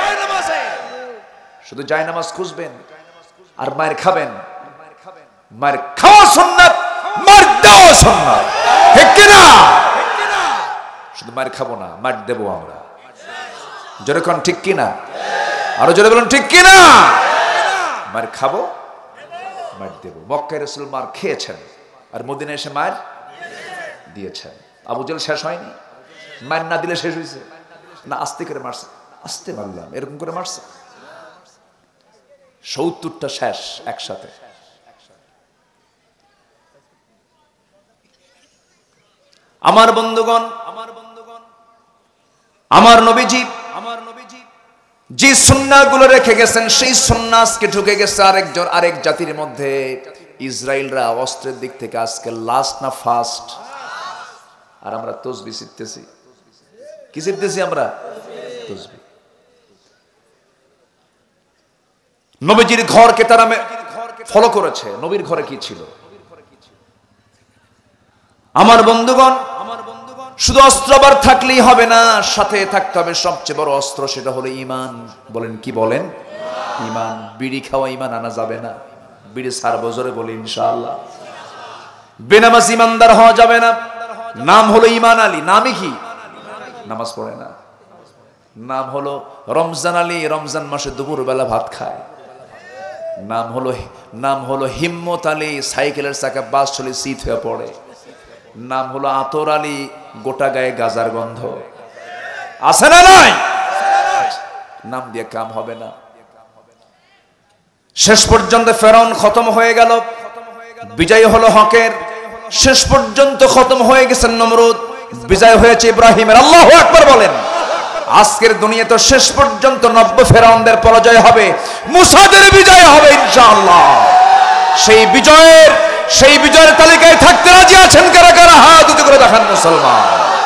শুধু জায়নামাজ খুঁজবেন আর মায়ের খাবেন। মায়ের খাওয়া সুন্নাত, মার দেওয়া সুন্নাত, ঠিক কি না? শুধু মায়ের খাবো না, মার দেবো আমরা। জোরে কোন ঠিক কি না? আরো জোরে বলুন ঠিক কি না? মার খাবো, মার দেবো। মক্কায় রাসূল মার খেয়েছেন আর মদিনায় এসে মার দিয়েছেন। আবু জেল শেষ হয়নি, মার না দিলে শেষ হয়েছে না? আস্তে করে মারছে, আস্তে মারলাম, এরকম করে মারছে। সত্তরটা শেষ একসাথে। আমার বন্ধুগণ, আমার বন্ধুগণ, আমার নবীজি আমার নবীজি যে সুন্নাহগুলো রেখে গেছেন, সেই সুন্নাহ আজকে ঢুকে গেছে আরেকজন আরেক জাতির মধ্যে। ইসরায়েলরা অস্ত্রের দিক থেকে আজকে লাস্ট না ফার্স্ট, আর আমরা তসবিহ শিখতেছি। কি শিখতেছি আমরা? তসবিহ। নবীজির ঘরকে তারা ফলো করেছে। নবীর ঘরে কি ছিল? আমার বন্ধুগণ, আমার বন্ধুগণ, শুধু অস্ত্রবার থাকলেই হবে না, সাথে থাকতে হবে সবচেয়ে বড় অস্ত্র, সেটা হলো ঈমান। বলেন কি বলেন? ঈমান। বিড়ি খাওয়া ঈমান আনা যাবে না। বিড়ি ছাড়বো, জোরে বলি ইনশাআল্লাহ। বেনামাজ ঈমানদার হওয়া যাবে না। নাম হলো ঈমান আলী, নামই কি? নামাজ পড়ে না। নাম হলো রমজান আলী, রমজান মাসে দুপুর বেলা ভাত খায়। নাম হলো নাম হলো হিম্মত আলী, সাইকেলের চাকা বাস চলে শীত হয়ে পড়ে। নাম হলো আতর আলী, গোটা গায়ে গাজার গন্ধ। আছে না নাই? নাম দিয়ে কাম হবে না। শেষ পর্যন্ত ফেরাউন খতম হয়ে গেল, বিজয় হলো হকের। শেষ পর্যন্ত খতম হয়ে গেছেন নমরুদ, বিজয় হয়েছে ইব্রাহিমের। আল্লাহু আকবার বলেন। আজকের দুনিয়াতে শেষ পর্যন্ত নব্য ফেরাউনদের পরাজয় হবে, মুসাদের বিজয় হবে ইনশাআল্লাহ। সেই বিজয়ের সেই বিজয়ের তালিকায় থাকতে রাজি আছেন কারা কারা? হাত উঁচু করে দেখান মুসলমান।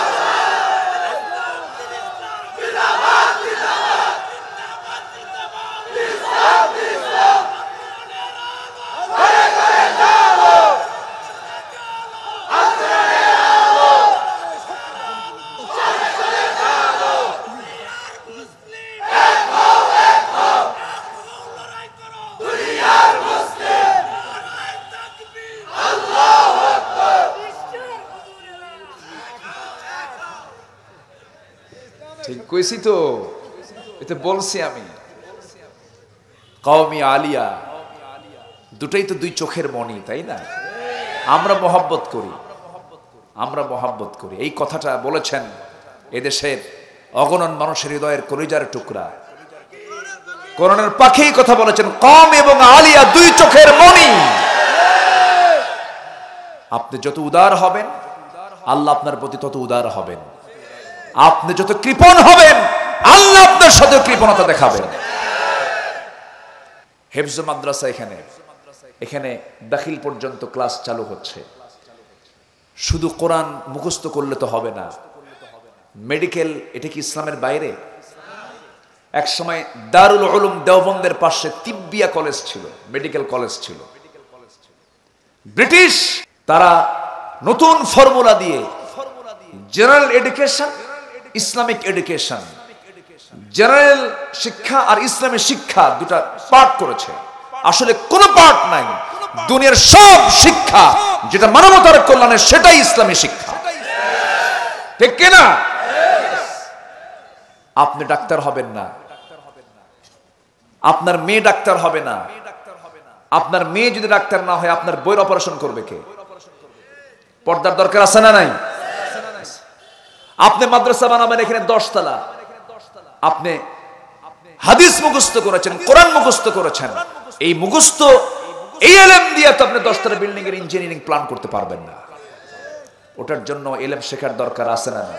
ঠিক কইছি তো? এতে বলছি আমি। কওমি আলিয়া দুটাই তো দুই চোখের মণি, তাই না? আমরা মহব্বত করি, আমরা মহব্বত করি। এই কথাটা বলেছেন এদেশের অগণন মানুষের হৃদয়ের কলিজার টুকরা, কোরআনের পাখি কথা বলেছেন। কওম এবং আলিয়া দুই চোখের মণি। আপনি যত উদার হবেন, আল্লাহ আপনার প্রতি তত উদার হবেন। আপনি যত কৃপণ হবেন, আল্লাহ আপনার সাথে কৃপণতা দেখাবেন। হেফজ মাদ্রাসা এখানে এখানে দাখিল পর্যন্ত ক্লাস চালু হচ্ছে। শুধু কোরআন মুখস্থ করলে তো হবে না। মেডিকেল, এটা কি ইসলামের বাইরে? এক সময় দারুল উলুম দেওবন্দের পাশে তিব্বিয়া কলেজ ছিল, মেডিকেল কলেজ ছিল। ব্রিটিশ তারা নতুন ফর্মুলা দিয়ে general education, Islamic education, general শিক্ষা আর ইসলামী শিক্ষা দুটা পার্ট করেছে। আসলে কোনো পার্ট নাই। দুনিয়ার সব শিক্ষা যেটা মানবতার কল্যাণে, সেটাই ইসলামী শিক্ষা। ঠিক কিনা? আপনি ডাক্তার হবেন না, আপনার মেয়ে ডাক্তার হবে না। আপনার মেয়ে যদি ডাক্তার না হয়, আপনার বইয়ের অপারেশন করবে কে? পর্দার দরকার আছে না নাই? আপনি মাদ্রাসা বানাবেন এখানে দশতলা, আপনি হাদিস মুখস্থ করেছেন, কোরআন মুখস্থ করেছেন, এই মুখস্থ এই এলেম দিয়ে তো আপনি দশতলা বিল্ডিং এর ইঞ্জিনিয়ারিং প্ল্যান করতে পারবেন না। ওটার জন্য এলেম শেখার দরকার আছে না?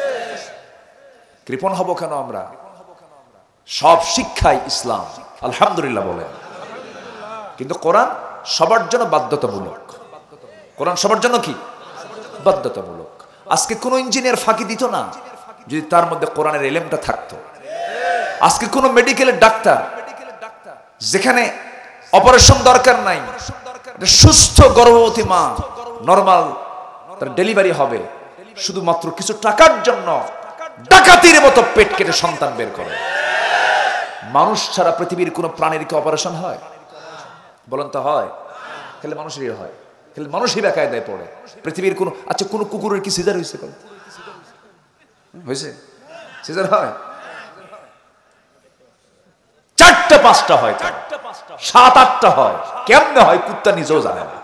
কৃপণ হব কেন আমরা? সব শিক্ষাই ইসলাম, আলহামদুলিল্লাহ বলেন। কিন্তু কোরআন সবার জন্য বাধ্যতামূলক। কোরআন সবার জন্য কি? বাধ্যতামূলক। আজকে কোন ইঞ্জিনিয়ার ফাঁকি দিত না যদি তার মধ্যে কোরআনের এলেমটা থাকতো। আজকে কোন মেডিকেলের ডাক্তার, যেখানে অপারেশন দরকার নাই, সুস্থ গর্ভবতী মা নরমাল তার ডেলিভারি হবে, শুধুমাত্র কিছু টাকার জন্য ডাকাতির মতো পেট কেটে সন্তান বের করে। মানুষ ছাড়া পৃথিবীর কোন প্রাণীর কি অপারেশন হয়? বলেন তো হয়? খেলে মানুষেরই হয়, খেলে মানুষই বেকায়দায় পড়ে। পৃথিবীর কোন, আচ্ছা কোন কুকুরের কি সিজার হয়েছে? হয়েছে? সিজার হয়? চারটা পাঁচটা হয়, সাত আটটা হয়। কেমনে হয় কুত্তা নিজেও জানে না।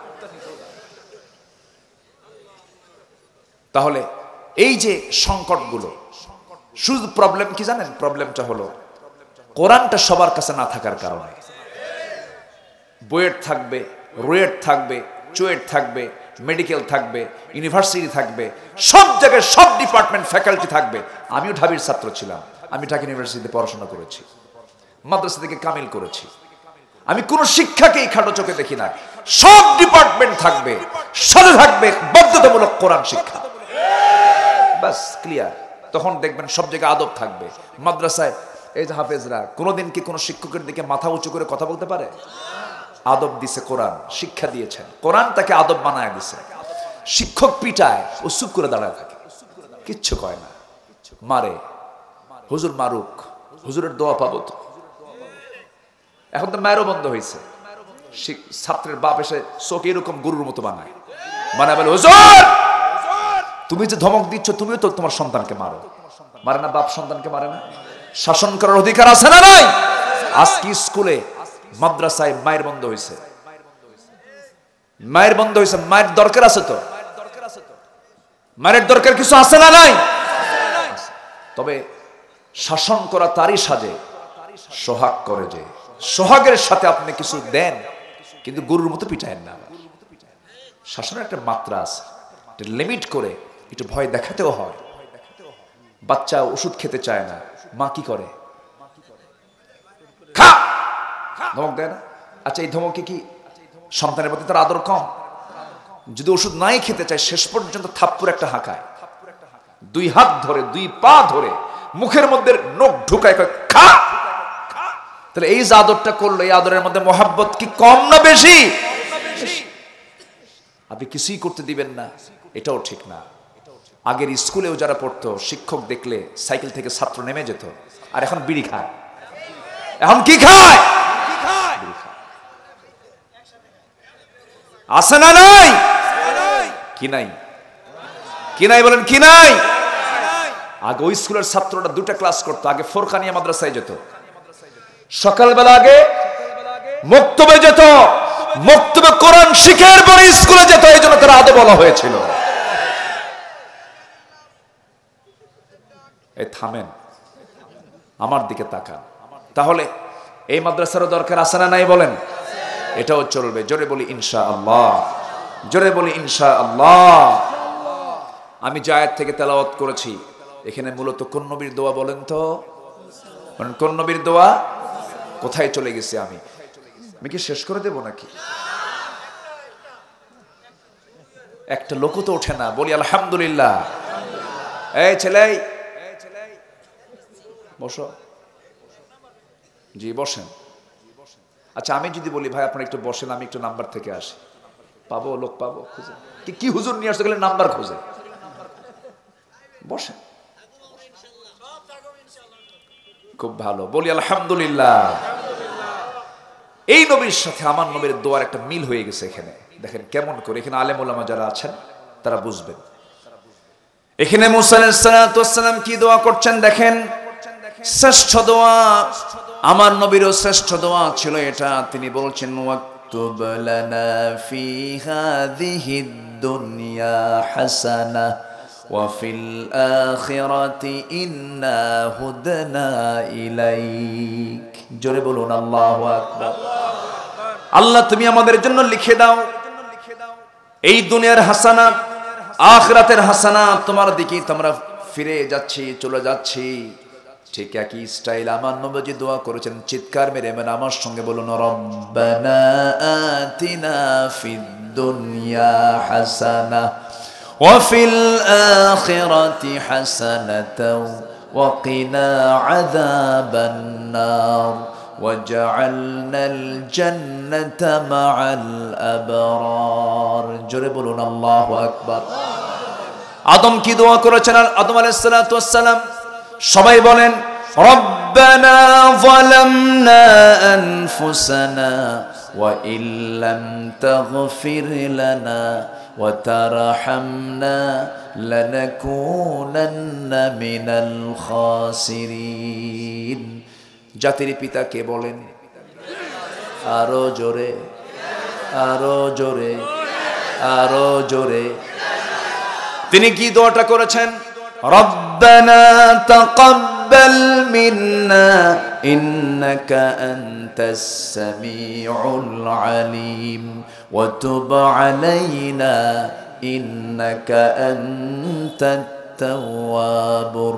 তাহলে এই যে সংকটগুলো, শুধু প্রবলেম কি জানেন? প্রবলেমটা হলো কোরআনটা সবার কাছে না থাকার কারণে। বুয়েট থাকবে, রুয়েট থাকবে, চুয়েট থাকবে, মেডিকেল থাকবে, ইউনিভার্সিটি থাকবে, সব জায়গায় সব ডিপার্টমেন্ট ফ্যাকাল্টি থাকবে। আমিও ঢাবির ছাত্র ছিলাম, আমি ঢাকা ইউনিভার্সিটিতে পড়াশোনা করেছি, মাদ্রাসা থেকে কামিল করেছি। আমি কোন শিক্ষাকেই খাটো চোখে দেখি না। সব ডিপার্টমেন্ট থাকবে, সাথে থাকবে বাধ্যতামূলক কোরআন শিক্ষা। বাস ক্লিয়ার। তখন দেখবেন সব জায়গায় আদব থাকবে। মাদ্রাসায় এই যে হাফেজরা কোনোদিন কি কোনো শিক্ষকের দিকে মাথা উঁচু করে কথা বলতে পারে? আদব দিছে কোরআন, শিক্ষা দিয়েছেন কোরআন, তাকে আদব বানায় দিছে। শিক্ষক পিটায়, ও চুপ করে দাঁড়ায় থাকে, কিচ্ছু কয় না, মারে। হুজুর মারুক, হুজুরের দোয়া পাবো তো। এখন তো মায়েরও বন্ধ হয়েছে। ছাত্রের বাপ এসে চোখ এরকম গরুর মতো বানায়, বানায় বলে হুজুর তুমি যে ধমক দিচ্ছ, তুমিও তো তোমার সন্তানকে মারো। মারে না? বাপ সন্তানকে মারে না? শাসন করার অধিকার আছে না নাই? আজকে স্কুলে মাদ্রাসায় মায়ের বন্ধ হয়েছে, মায়ের বন্ধ হয়েছে। মায়ের দরকার আছে তো? মায়ের দরকার কিছু আছে না নাই? তবে শাসন করা তারই সাজে সোহাগ করে যে। সোহাগের সাথে আপনি কিছু দেন, কিন্তু গরুর মতো পিটায়েন না। শাসনের একটা মাত্রা আছে, লিমিট করে একটু ভয় দেখাতেও হয়। বাচ্চা ওষুধ খেতে চায় না, মা কি করে? খা, ধমক দেয় না? আচ্ছা এই ধমকে কি সন্তানের প্রতি তার আদর কম? যদি ওষুধ নাই খেতে চায়, শেষ পর্যন্ত থাপ্পড় একটা হাঁকায়, দুই হাত ধরে দুই পা ধরে মুখের মধ্যে নখ ঢুকায়, খা। তাহলে এই যে আদরটা করলো, এই আদরের মধ্যে মোহাব্বত কি কম না বেশি? আপনি কিছুই করতে দিবেন না, এটাও ঠিক না। আগের স্কুলেও যারা পড়তো, শিক্ষক দেখলে সাইকেল থেকে ছাত্র নেমে যেত, আর এখন বিড়ি খায়। এখন কি খায়? আছে না নাই? কি নাই? কি নাই বলেন? কি নাই? আগে ওই স্কুলের ছাত্ররা দুটা ক্লাস করতো। আগে ফোরকানিয়া মাদ্রাসায় যেত, সকালবেলা আগে মক্তবে যেত, মক্তবে কোরআন শিখে এরপরে স্কুলে যেত। এই জন্য তারা আদব বলা হয়েছিল। এই থামেন, আমার দিকে তাকান। তাহলে এই মাদ্রাসারও দরকার আছে না নাই বলেন? এটাও চলবে। জোরে বলি ইনশাআল্লাহ, জোরে বলি ইনশাআল্লাহ। আমি যে আয়াত থেকে তেলাওয়াত করেছি, এখানে মূলত কোন নবীর দোয়া বলেন তো? কোন নবীর দোয়া? কোথায় চলে গেছি আমি? আমি কি শেষ করে দেব নাকি? একটা লোক তো ওঠে না, বলি আলহামদুলিল্লাহ। এই ছেলে বসো। জি বসেন। আচ্ছা আমি যদি বলি ভাই আপনারা একটু বসেন, আমি একটু নাম্বার থেকে আসি, পাবো? লোক পাবো? খুঁজে কি কি হুজুর নিয়ে আসতে গেলে নাম্বার খোঁজে। বসেন। খুব ভালো, বলি আলহামদুলিল্লাহ। এই নবীর সাথে আমার নবীর দোয়ার একটা মিল হয়ে গেছে এখানে। দেখেন কেমন করে, এখানে আলেম ওলামা যারা আছেন তারা বুঝবেন। এখানে মুসা আলাইহিস সালাতু ওয়াস সালাম কি দোয়া করছেন দেখেন, শ্রেষ্ঠ দোয়া, আমার নবীরও শ্রেষ্ঠ দোয়া ছিল এটা। তিনি বলছেন ওয়াকতুব লানা ফি হাযিহিদ দুনিয়া হাসানা ওয়া ফিল আখিরাতি ইন্না হুদনা ইলাইক। জোরে বলুন আল্লাহু আকবার। আল্লাহ তুমি আমাদের জন্য লিখে দাও এই দুনিয়ার হাসানা, আখিরাতের হাসানা, তোমার দিকে তোমরা ফিরে যাচ্ছি, চলে যাচ্ছি। ঠিক একই স্টাইল আমার নবীজি দোয়া করেছেন, চিৎকার মেরে মেরে আমার সঙ্গে বলুন রব্বানা আতিনা ফিদ দুনিয়া হাসানা ওয়া ফিল আখিরাতি হাসানাতাও ওয়া কিনা আযাবান নার ওয়াজআলনাল জান্নাতা মাআল আবরার। জোরে বলুন আল্লাহু আকবার। আদম কি দোয়া করেছেন? আদম আলাইহিস সালাতু ওয়াস সালাম সবাই বলেন রব্বানা যালামনা আনফুসানা ওয়া ইল্লাম তাগফির লানা ওয়া তারহামনা লানাকুনান্না মিনাল খাসিরিন। জাতির পিতা কে বলেন? আরো জোরে, আরো জোরে, আরো জোরে। তিনি কি দোয়াটা করেছেন? রব্বানা তাকাব্বাল মিন্না ইন্নাকা আনতাস সামিউল আলিম ওয়া তুব আলাইনা ইন্নাকা আনতাত তাওয়াবুর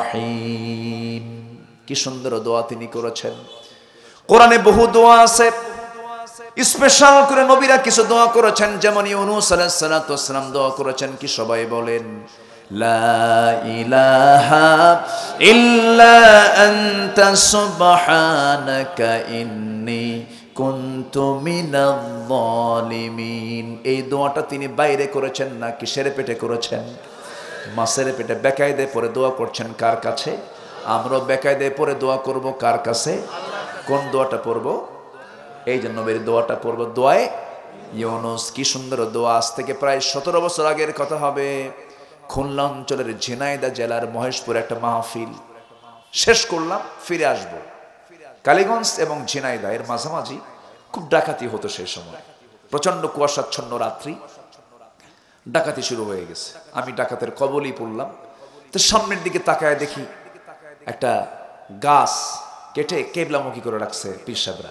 রহিম। কি সুন্দর দোয়া তিনি করেছেন। কোরআনে বহু দোয়া আছে, স্পেশাল করে নবীরা কিছু দোয়া করেছেন, যেমন ইউনূস আলাইহিস সালাতু ওয়াস সালাম দোয়া করেছেন কি সবাই বলেন লা ইলাহা ইল্লা আনতা সুবহানাকা ইন্নী কুনতু মিনাজ জালিমিন। এই দোয়াটা তিনি বাইরে করেছেন না কিসের পেটে করেছেন? মাছের পেটে। বেকায়দে পরে দোয়া করছেন কার কাছে? আমরা বেকায়দে পরে দোয়া করব কার কাছে? কোন দোয়াটা পড়ব? এই জন্য নবীর দোয়াটা পড়ব, দোয়ায়ে ইউনূস। কি সুন্দর দোয়া। আজ থেকে প্রায় সতেরো বছর আগের কথা হবে। খুলনা অঞ্চলের ঝিনাইদহ জেলার মহেশপুরে একটা মাহফিল শেষ করলাম, ফিরে আসব। কালীগঞ্জ এবং ঝিনাইদহ এর মাঝামাঝি খুব ডাকাতি হতো সেই সময়, প্রচন্ড কুয়াশাচ্ছন্ন রাত্রি, ডাকাতি শুরু হয়ে গেছে। আমি ডাকাতের কবলই পড়লাম। তো সামনের দিকে তাকায় দেখি একটা গাছ কেটে কেবলামুখী করে রাখছে পীর সাহেবরা।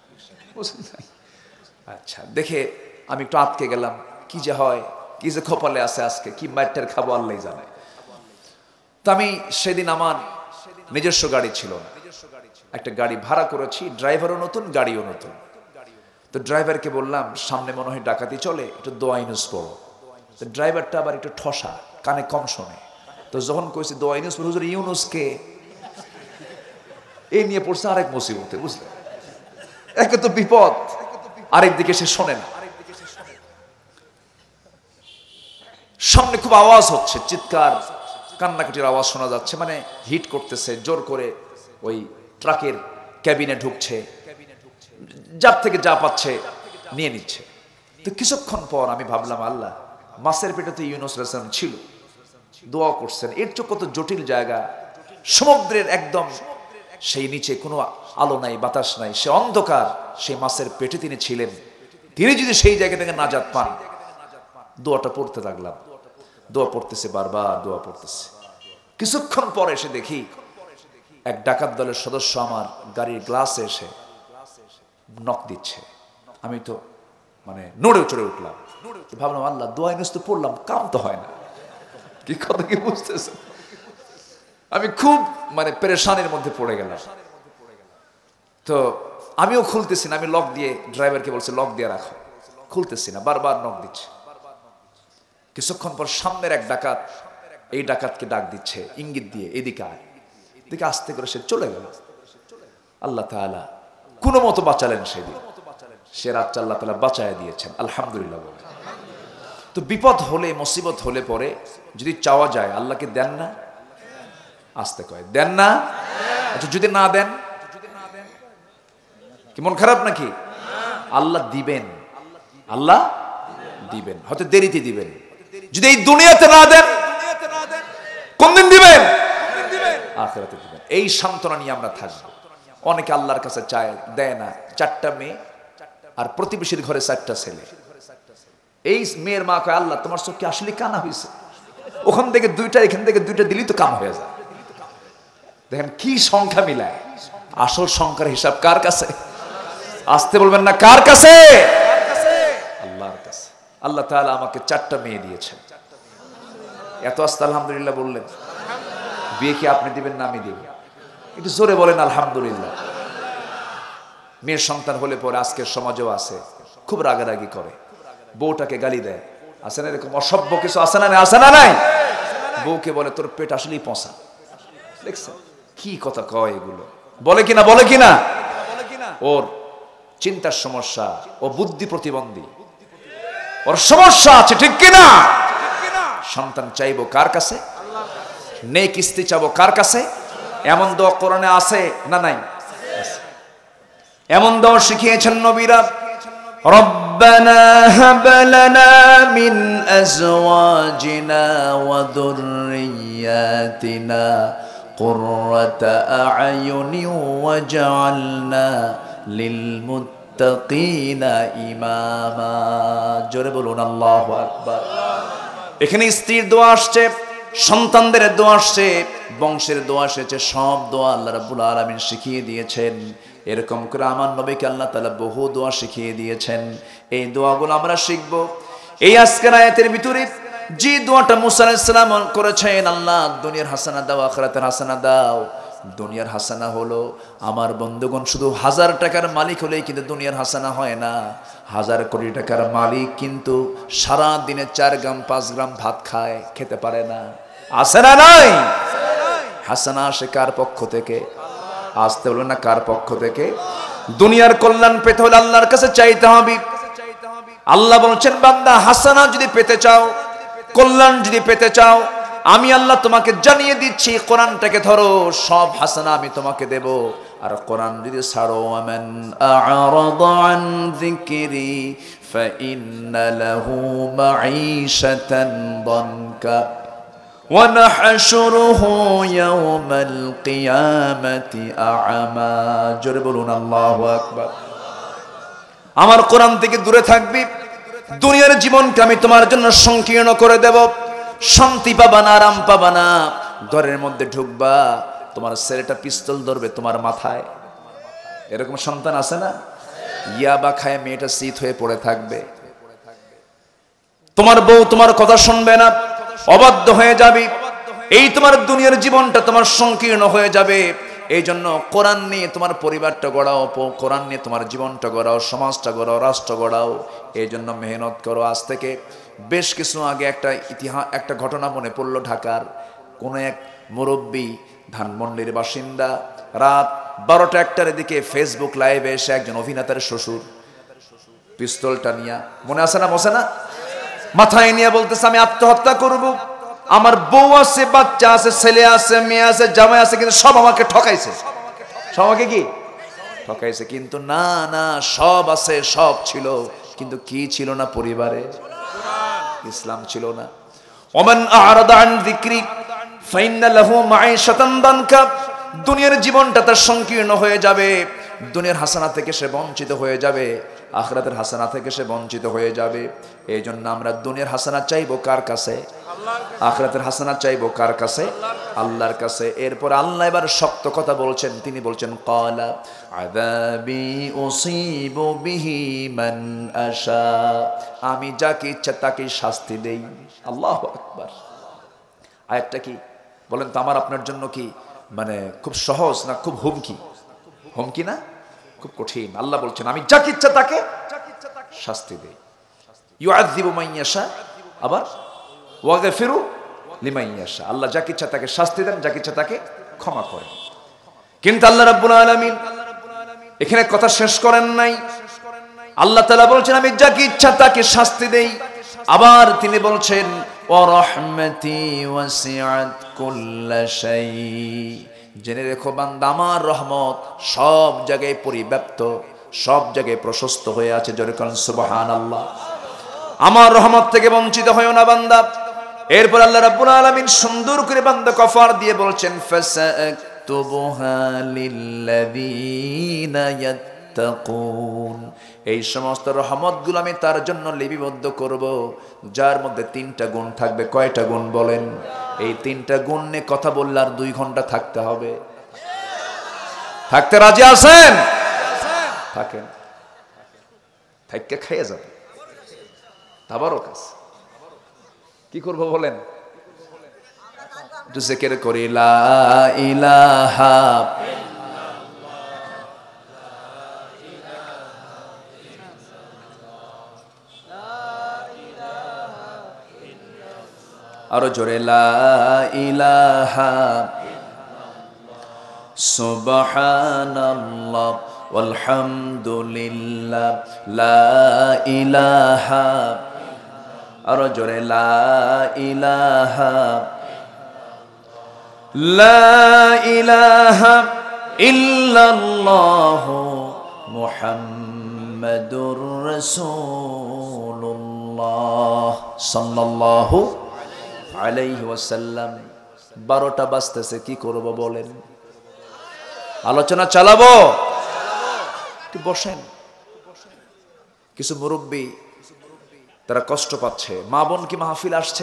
আচ্ছা, দেখে আমি একটু আটকে গেলাম, কি যে হয়, কি যে কপালে আছে আজকে, কি মাইটার খাবো আল্লাহ জানে। তো আমি সেদিন আমার নিজস্ব গাড়ি ছিল না, একটা গাড়ি ভাড়া করেছি, ড্রাইভারও নতুন, গাড়িও নতুন। তো ড্রাইভারকে বললাম সামনে মনে হয় ডাকাতি চলে, একটু দোয়া ইউনূস পড়ো। তো ড্রাইভারটা আবার একটু ঠসা, কানে কম শোনে। তো যখন কইছি দোয়া ইউনূস পড়ো, হুজুর ইউনূসকে এই নিয়ে পড়ছে আরেক মুসিবতে, বুঝলে? একে তো বিপদ, আরেক দিকে সে শোনে না। সামনে খুব আওয়াজ হচ্ছে, চিৎকার কান্নাকাটির আওয়াজ শোনা যাচ্ছে, মানে হিট করতেছে জোর করে, ওই ট্রাকের ক্যাবিনে ঢুকছে, যার থেকে যা পাচ্ছে নিয়ে নিচ্ছে। তো কিছুক্ষণ পর আমি ভাবলাম আল্লাহ, মাছের পেটে তো ইউনূস আলাইহিস সালাম ছিল, দোয়া করছেন, এর চোখ কত জটিল জায়গা, সমুদ্রের একদম সেই নিচে কোনো আলো নাই, বাতাস নাই, সে অন্ধকার, সেই মাছের পেটে তিনি ছিলেন। তিনি যদি সেই জায়গা থেকে নাজাত পান। দোয়াটা পড়তে লাগলাম, দোয়া পড়তেছে, বারবার দোয়া পড়তেছে। কিছুক্ষণ পরে এসে দেখি এক ডাকাত দলের সদস্য আমার গাড়ির গ্লাসে এসে নক দিচ্ছে। আমি তো মানে নড়ে চড়ে উঠলাম, ভাবলাম আল্লাহ, দোয়া ইউনূস তো পড়লাম, কাম তো হয় না। কি কথা কি বুঝতেছে? আমি খুব মানে পেরেশানির মধ্যে পড়ে গেলাম। তো আমিও খুলতেছি না, আমি লক দিয়ে ড্রাইভারকে বলছি লক দিয়ে রাখো, খুলতেছি না, বারবার নক দিচ্ছে। কিছুক্ষণ পর সামনের এক ডাকাত এই ডাকাতকে ডাক দিচ্ছে ইঙ্গিত দিয়ে, এদিকে আয়। এদিকে আস্তে করে সে চলে গেল। আল্লাহ তাআলা কোনো মতো বাঁচালেন সেদিন, সে রাতটা আল্লাহ তাআলা বাঁচায় দিয়েছেন, আলহামদুলিল্লাহ বলে। তো বিপদ হলে, মুসিবত হলে পরে যদি চাওয়া যায়, আল্লাহকে দেন না? আসতে কয় দেন না? আচ্ছা যদি না দেন কি মন খারাপ নাকি? আল্লাহ দিবেন, আল্লাহ দিবেন, হয়তো দেরিতে দিবেন। যদি এই দুনিয়াতে না দেন, কোন দিন দিবেন? আখিরাতে দিবেন। এই সান্ত্বনা নিয়ে আমরা থাকবো। অনেকে আল্লাহর কাছে চায়, দেয় না। চারটা মেয়ে আর প্রতিবেশীর ঘরে চারটা ছেলে। এই মেয়ের মা কয়, আল্লাহ তোমার চোখে আসলে কানা হয়েছে, ওখান থেকে দুইটা এখান থেকে দুইটা দিলেই তো কাম হয়ে যায়। দেখেন কি সংখ্যা মিলায়। আসল সংখ্যার হিসাব কার কাছে? আসতে বলবেন না, কার কাছে? আল্লাহর কাছে। আল্লাহ তাআলা আমাকে চারটা মেয়ে দিয়েছেন। এত আস্তে আলহামদুলিল্লাহ বললেন। বিয়ে কি আপনি দিবেন না আমি দিব? একটু জোরে বলেন আলহামদুলিল্লাহ। মেয়ের সন্তান হলে পরে আজকের সমাজেও আছে, খুব রাগারাগি করে, বউটাকে গালি দেয়। আছে না এরকম অসভ্য কিছু? আছে না? আছে না নাই? বউকে বলে তোর পেট আসলেই পচা। দেখছেন কি কথা কয় এগুলো? বলে কিনা? বলে কিনা? ওর চিন্তার সমস্যা, ও বুদ্ধি প্রতিবন্ধী, ওর সমস্যা আছে, ঠিক কিনা? সন্তান চাইবো কার কাছে? নেক স্ত্রী চাবো কার কাছে? এমন দোয়া কোরআনে আছে না নাই? এমন দোয়া শিখিয়েছেন নবীরা। রব্বানা হাব লানা মিন আজওয়াজিনা ওয়া যুররিয়াতিনা কুররাতা আ'য়ুনি ওয়াজআলনা লিল মুত্তাকিনা ইমামা। জোরে বলুন আল্লাহু আকবার। এখানে স্ত্রীর দোয়া আসছে, সন্তানদের দোয়া আসছে, বংশের দোয়া এসেছে। সব দোয়া আল্লাহ রাব্বুল আলামিন শিখিয়ে দিয়েছেন। এরকম করে আমার নবীকে আল্লাহ তাআলা বহু দোয়া শিখিয়ে দিয়েছেন। এই দোয়াগুলো আমরা শিখব। এই আজকের আয়াতের ভিতরে যে দোয়াটা মুসা আলাইহিস সালাম করেছেন, আল্লাহ দুনিয়ার হাসানা দাও, আখিরাতের হাসানা দাও। দুনিয়ার হাসানা হলো, আমার বন্ধুগণ, শুধু হাজার টাকার মালিক হলেই কিন্তু দুনিয়ার হাসানা হয় না। হাজার কোটি টাকার মালিক কিন্তু সারা দিনে চার গ্রাম পাঁচ গ্রাম ভাত খায়, খেতে পারে না। আছে না নাই? হাসানা আসে কার পক্ষ থেকে? আসতে বলবেন না, কার পক্ষ থেকে? দুনিয়ার কল্যাণ পেতে হলে আল্লাহর কাছে চাইতে হবে। আল্লাহ বলছেন, বান্দা হাসানা যদি পেতে চাও, কল্যাণ যদি পেতে চাও, আমি আল্লাহ তোমাকে জানিয়ে দিচ্ছি, কোরআনটাকে ধরো, সব হাসানা আমি তোমাকে দেব। আর কোরআন যদি ছাড়ো, আমান আ'রাদা আন যিকরি ফাইন্না লাহু মাঈশাতান দানকা ওয়া নাহশুরুহু ইয়াওমাল কিয়ামাতি আ'মা। জোরে বলুন আল্লাহু আকবার। আমার কোরআন থেকে দূরে থাকবি, দুনিয়ার জীবনকে আমি তোমার জন্য সংকীর্ণ করে দেব। শান্তি পাবা না, আরাম পাবা না। ঘরের মধ্যে ঢুকবা, তোমার ছেলেটা পিস্তল ধরবে তোমার মাথায়। এরকম সন্তান আছে না? ইয়াবা খায় মেয়েটা শীত হয়ে পড়ে থাকবে। তোমার বউ তোমার কথা শুনবে না, অবাধ্য হয়ে যাবে। এই তোমার দুনিয়ার জীবনটা তোমার সংকীর্ণ হয়ে যাবে। এই জন্য কোরআন নিয়ে তোমার পরিবারটা গড়াও, কোরআন নিয়ে তোমার জীবনটা গড়াও, সমাজটা গড়াও, রাষ্ট্র গড়াও। এই জন্য মেহনত করো। আজ থেকে বেশ কিছু আগে একটা ইতিহাস, একটা ঘটনা মনে পড়লো। ঢাকার কোন এক মুরব্বী, ধানমন্ডির বাসিন্দা, রাত বারোটা একটার দিকে ফেসবুক লাইভে এসে একজন অভিনেতার শ্বশুর পিস্তলটা নিয়ে, মনে আছে না? বসে না? মাথায় নিয়ে বলতেছে, আমি আত্মহত্যা করব। আমার বউ আছে, বাচ্চা আছে, ছেলে আছে, মেয়ে আছে, জামাই আছে, কিন্তু সব আমাকে ঠকাইছে। সব আমাকে কি ঠকাইছে? কিন্তু না না, সব আছে, সব ছিল, কিন্তু কি ছিল না? পরিবারে ইসলাম ছিল না। ওমান আ'রাদা আন যিকরি ফাইন্না লাহু মাঈশাতান দানকা। দুনিয়ার জীবনটা তার সংকীর্ণ হয়ে যাবে। দুনিয়ার হাসানা থেকে সে বঞ্চিত হয়ে যাবে, আখিরাতের হাসানা থেকে সে বঞ্চিত হয়ে যাবে। এই জন্য আমরা দুনিয়ার হাসানা চাইবো কার কাছে? আখিরাতের হাসানা চাইবো কার কাছে? আল্লাহর কাছে। এরপর আল্লাহ এবার শক্ত কথা বলছেন। তিনি বলছেন, ক্বালা আযাবি উসিবু বিহি মান আশা। আমি যাকে ইচ্ছা তাকে শাস্তি দেই। আল্লাহু আকবার। আয়াতটা কি বলেন তো? আমার আপনার জন্য কি মানে খুব সহজ না খুব হুমকি? হুমকি না, খুব কঠিন। আল্লাহ বলছেন, আমি যাকে ইচ্ছা তাকে শাস্তি দেই। ইউআযযিবু মান ইয়াশা, আবার ওয়াগফিরু লিমান ইয়াশা। আল্লাহ যাকে ইচ্ছা তাকে শাস্তি দেন, যাকে ইচ্ছা তাকে ক্ষমা করেন। কিন্তু আল্লাহ রাব্বুল আলামিন এখানে কথা শেষ করেন নাই। আল্লাহ তাআলা বলছেন, আমি যাকে ইচ্ছা তাকে শাস্তি দেই। আবার তিনি বলছেন, ওয়া রাহমাতি ওয়াসিআত কুল্লা শাই। জেনে রেখো বান্দা, আমার রহমত সব জায়গায় পরিব্যাপ্ত, সব জায়গায় প্রশস্ত হয়ে আছে। জোরে বলুন সুবহানাল্লাহ। আমার রহমত থেকে বঞ্চিত হয়ো না বান্দা। এরপর আল্লাহ রাব্বুল আলামিন সুন্দর করে বান্দা কফার দিয়ে বলছেন ফাসাকতুবুহা লিল্লাযীনা ইয়াত্তাকুন, এই সমস্ত রহমতগুলো আমি তার জন্য লিপিবদ্ধ করব যার মধ্যে তিনটা গুণ থাকবে। কয়টা গুণ বলেন? এই তিনটা গুণ নিয়ে কথা বললে আর দুই ঘন্টা থাকতে হবে। থাকতে রাজি আছেন? থাকেন, থাইকে খাইয়ে যাবে তাবারক আছে। কি করবো বলেন? একটু জিকির করি লা ইলাহা আরো জোরে লা ইলাহা সুবহানাল্লাহ ওয়ালহামদুলিল্লাহ লা ইলাহা, আরো জোরে লা ইলাহা লা ইলাহা ইল্লাল্লাহু মুহাম্মাদুর রাসূলুল্লাহ সাল্লাল্লাহু আলাইহি ওয়াসাল্লাম। বারোটা বাজতেছে, কি করব বলেন? আলোচনা চালাবো? একটু বসেন। কিছু মুরব্বী তারা কষ্ট পাচ্ছে। মা বোন কি মাহফিল আসছে?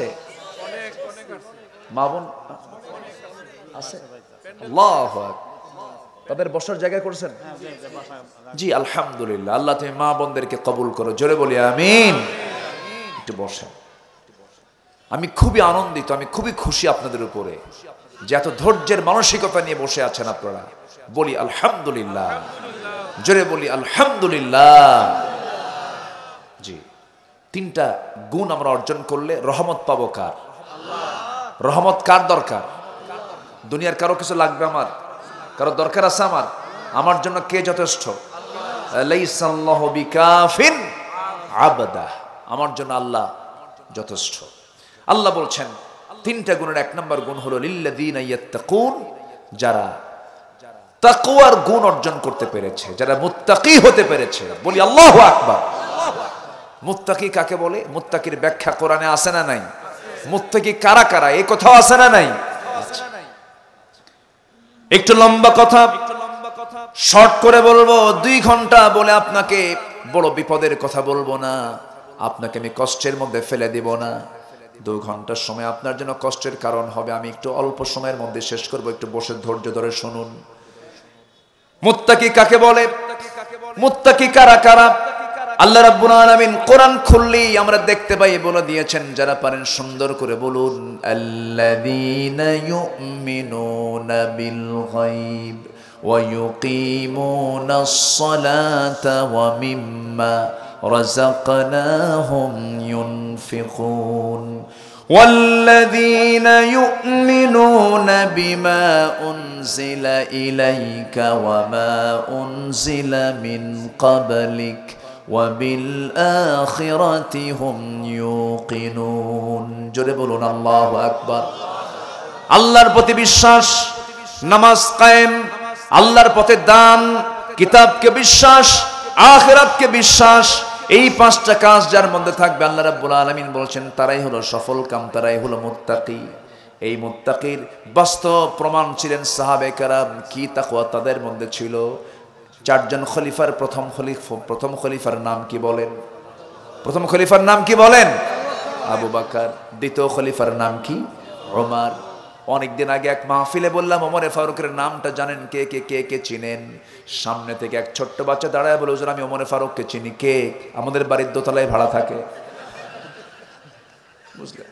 মা বোন আছে? আল্লাহু আকবার। তাদের বসার জায়গা করছেন? জি আলহামদুলিল্লাহ। আল্লাহ তুমি মা বোনদেরকে কবুল করো, জোরে বলি আমিন। একটু বসেন। আমি খুবই আনন্দিত, আমি খুবই খুশি আপনাদের উপরে যে এত ধৈর্যের মানসিকতা নিয়ে বসে আছেন আপনারা। বলি আলহামদুলিল্লাহ, জোরে বলি আলহামদুলিল্লাহ। জি, তিনটা গুণ আমরা অর্জন করলে রহমত পাবো কার? রহমত কার দরকার? দুনিয়ার কারো কিছু লাগবে আমার? কারো দরকার আছে আমার? আমার জন্য কে যথেষ্ট? লাইসাল্লাহু বিকাফিন আবদা, আমার জন্য আল্লাহ যথেষ্ট। আল্লাহ বলছেন তিনটা গুণের এক নম্বর গুণ হলো লিল্লাযীনা ইয়াত্তাকুন, যারা তাকওয়ার গুণ অর্জন করতে পেরেছে, যারা মুত্তাকি হতে পেরেছে। বলি আল্লাহু আকবার। মুত্তাকি কাকে বলে? মুত্তাকির ব্যাখ্যা কোরআনে আছে না নাই? মুত্তাকি কারা কারা এই কথাও আছে না নাই? একটু লম্বা কথা, শর্ট করে বলবো, দুই ঘন্টা বলে আপনাকে বড় বিপদের কথা বলবো না, আপনাকে আমি কষ্টের মধ্যে ফেলে দিব না। দুই ঘন্টার সময় আপনার জন্য কষ্টের কারণ হবে, আমি একটু অল্প সময়ের মধ্যে শেষ করব। একটু বসে ধৈর্য ধরে শুনুন। মুত্তাকি কাকে বলে? মুত্তাকি কারা কারা? আল্লাহ রাব্বুল আলামিন কোরআন খুললেই আমরা দেখতে পাই, বলে দিয়েছেন। যারা পারেন সুন্দর করে বলুন, আল্লাযীনা ইউমিনুনা বিল গায়ব ওয়া ইউকিমুনাস সালাতা ওয়া মিম্মা রাযাকনাহুম ইউনফিকুন والذين يؤمنون بما أنزل إليك وما أنزل من قبلك وبالآخرة هم يوقنون। জোরে বলুন আল্লাহু আকবার। আল্লাহর প্রতি বিশ্বাস, নামাজ কায়েম, আল্লাহর পথে দান, কিতাবকে বিশ্বাস, আখিরাতকে বিশ্বাস, এই পাঁচটা কাজ যার মধ্যে থাকবে, আল্লাহ রাব্বুল আলামিন বলছেন তারাই হলো সফল কাম, তারাই হলো মুত্তাকি। এই মুত্তাকির বাস্তব প্রমাণ ছিলেন সাহাবে কেরাম। কি তাকওয়া তাদের মধ্যে ছিল? চারজন খলিফার প্রথম খলিফা প্রথম খলিফার নাম কি বলেন? প্রথম খলিফার নাম কি বলেন? আবু বকর। দ্বিতীয় খলিফার নাম কি? ওমর। অনেকদিন আগে এক মাহফিলে বললাম ওমরে ফারুকের নামটা জানেন কে কে কে কে চিনেন? সামনে থেকে এক ছোট্ট বাচ্চা দাঁড়ায় বলে, হুজুর আমি ওমরে ফারুককে চিনি। কে? আমাদের বাড়ির দোতলায় ভাড়া থাকে। বুঝলেন?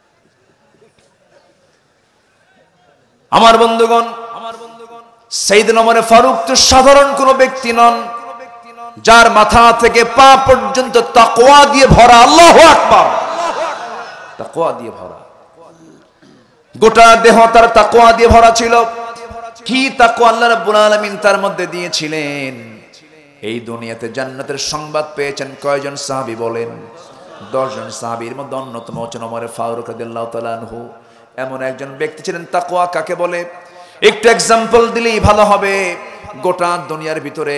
আমার বন্ধুগণ, সাইয়েদনা ওমরে ফারুক তো সাধারণ কোনো ব্যক্তি নন, যার মাথা থেকে পা পর্যন্ত তাকওয়া দিয়ে ভরা। আল্লাহু আকবার। তাকওয়া দিয়ে ভরা, গোটা দেহ তার তাকওয়া দিয়ে ভরা ছিল। কি তাকওয়া আল্লাহ রাব্বুল আলামিন তার মধ্যে দিয়েছিলেন। এই দুনিয়াতে জান্নাতের সংবাদ পেয়েছেন কয়জন সাহাবী বলেন? দশ জন সাহাবীর মধ্যে অন্যতম হচ্ছেন ওমর ফারুক রাদিয়াল্লাহু তাআলা আনহু। এমন একজন ব্যক্তি ছিলেন। তাকওয়া কাকে বলে একটু এক্সাম্পল দিলেই ভালো হবে। গোটা দুনিয়ার ভিতরে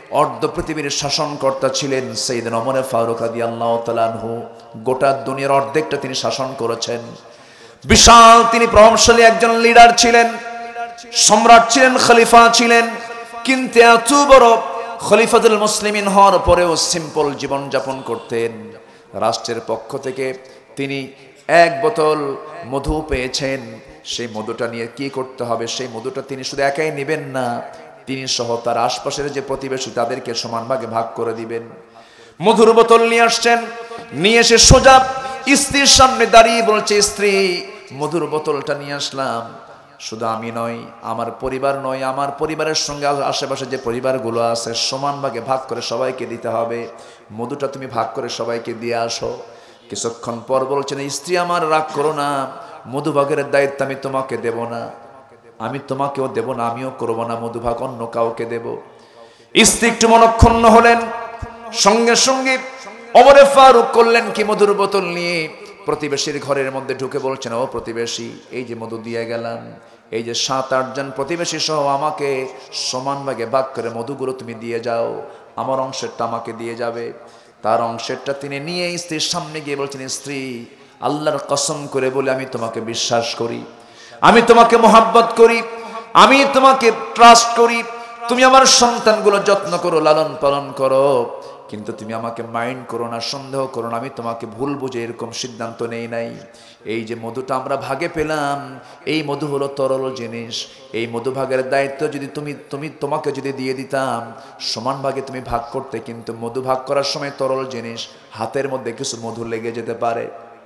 অর্ধ পৃথিবীর শাসনকর্তা ছিলেন সাইয়েদনা ওমর ফারুক রাদিয়াল্লাহু তাআলা আনহু। গোটা দুনিয়ার অর্ধেকটা তিনি শাসন করেছেন। বিশাল তিনি প্রভাবশালী একজন লিডার ছিলেন, সম্রাট ছিলেন, খলিফা ছিলেন। কিন্তু এত বড় খলিফাতুল মুসলিমিন হওয়ার পরেও সিম্পল জীবন যাপন করতেন। রাষ্ট্রের পক্ষ থেকে তিনি এক বোতল মধু পেয়েছেন, সেই মধুটা নিয়ে কি করতে হবে, সেই মধুটা তিনি শুধু একাই নেবেন না, তিনি সহ তার আশপাশের যে প্রতিবেশী তাদেরকে সমান ভাগে ভাগ করে দিবেন। মধুর বোতল নিয়ে আসছেন, নিয়ে এসে সোজা স্ত্রীর সামনে দাঁড়িয়ে বলছে, স্ত্রী মধুর বোতলটা নিয়ে আসলাম, শুধু আমি নয়, আমার পরিবার নয়, আমার পরিবারের সঙ্গে আশেপাশে যে পরিবারগুলো আছে সমান ভাগে ভাগ করে সবাইকে দিতে হবে, মধুটা তুমি ভাগ করে সবাইকে দিয়ে আসো। কিছুক্ষণ পর বলছেন, স্ত্রী আমার রাগ করো না, মধুভাগের দায়িত্ব আমি তোমাকে দেব না, আমি তোমাকেও দেব না, আমিও করবো না, মধুভাগ অন্য কাউকে দেব। স্ত্রী একটু মনক্ষুণ্ণ হলেন, সঙ্গে সঙ্গে ওমর ফারুক করলেন কি, মধুর বোতল নিয়ে প্রতিবেশীর ঘরের মধ্যে ঢুকে বলছেন, ও প্রতিবেশী, এই যে মধু দিয়ে গেলাম, এই যে সাত আটজন প্রতিবেশী সহ আমাকে সমান ভাগে ভাগ করে মধুগুলো তুমি দিয়ে যাও, আমার অংশেরটা আমাকে দিয়ে যাবে। তার অংশেরটা তিনি নিয়ে স্ত্রীর সামনে গিয়ে বলছেন, স্ত্রী আল্লাহর কসম করে বলে আমি তোমাকে বিশ্বাস করি, আমি তোমাকে মোহাব্বত করি, আমি তোমাকে ট্রাস্ট করি, তুমি আমার সন্তানগুলো যত্ন করো, লালন পালন করো, কিন্তু তুমি আমাকে মাইন্ড করো না, সন্দেহ করো না, আমি তোমাকে ভুল বুঝে এরকম সিদ্ধান্ত নেই নাই। এই যে মধুটা আমরা ভাগে পেলাম, এই মধু হলো তরল জিনিস, এই মধু ভাগের দায়িত্ব যদি তুমি তুমি তোমাকে যদি দিয়ে দিতাম, সমান ভাগে তুমি ভাগ করতে, কিন্তু মধু ভাগ করার সময় তরল জিনিস, হাতের মধ্যে কিছু মধু লেগে যেতে পারে।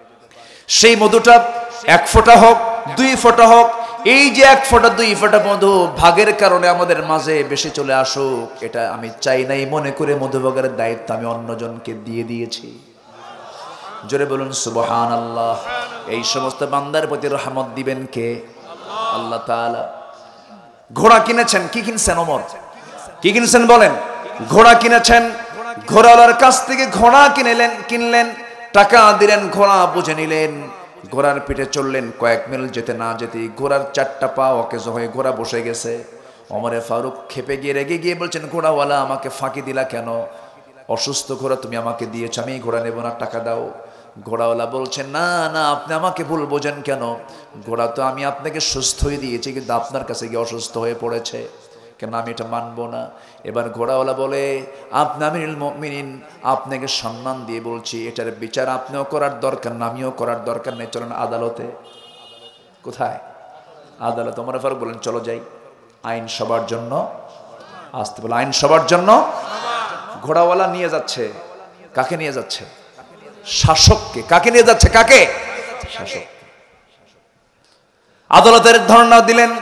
সেই মধুটা এক ফোঁটা হোক, দুই ফোঁটা হোক, এই যে এক ফোঁটা দুই ফোঁটা মধু ভাগের কারণে আমাদের মাঝে বেশি চলে আসুক, এটা আমি চাই নাই, মনে করে মধুভাগের দায়িত্ব আমি অন্যজনকে দিয়ে দিয়েছি। জোরে বলুন সুবহানাল্লাহ। এই সমস্ত বান্দার প্রতি রহমত দিবেন কে? আল্লাহ তাআলা। ঘোড়া কিনেছেন, কি কিনছেন ওমর? কি কিনছেন বলেন? ঘোড়া কিনেছেন। ঘোড়াওয়ালার কাছ থেকে ঘোড়া কিনলেন কিনলেন টাকা দিলেন, ঘোড়া বুঝে নিলেন, ঘোড়ার পিঠে চললেন। কয়েক মিল যেতে না যেতে ঘোড়ার চারটা পা অকেজ হয়ে ঘোড়া বসে গেছে। ওমরে ফারুক খেপে গিয়ে রেগে গিয়ে বলছেন, ঘোড়াওয়ালা আমাকে ফাঁকি দিলা কেন? অসুস্থ ঘোড়া তুমি আমাকে দিয়েছ, আমি ঘোড়া নেব না, টাকা দাও। ঘোড়াওয়ালা বলছেন, না না, আপনি আমাকে ভুল বোঝেন কেন, ঘোড়া তো আমি আপনাকে সুস্থই দিয়েছি, কিন্তু আপনার কাছে গিয়ে অসুস্থ হয়ে পড়েছে, কেন আমি এটা মানবো না। এবার ঘোড়াওয়ালা বলে, আপনি আমিরুল মুমিনিন, আপনাকে সম্মান দিয়ে বলছি, এটার বিচার আপনিও করার দরকার না, আমিও করার দরকার নেই, চলেন আদালতে। কোথায়? আদালত। ওমর ফারুক বলেন, চলো যাই, আইন সবার জন্য, আসতে বলে আইন সবার জন্য। ঘোড়াওয়ালা নিয়ে যাচ্ছে, কাকে নিয়ে যাচ্ছে? শাসককে। কাকে নিয়ে যাচ্ছে? কাকে? শাসক। আদালতের ধর্ণা দিলেন,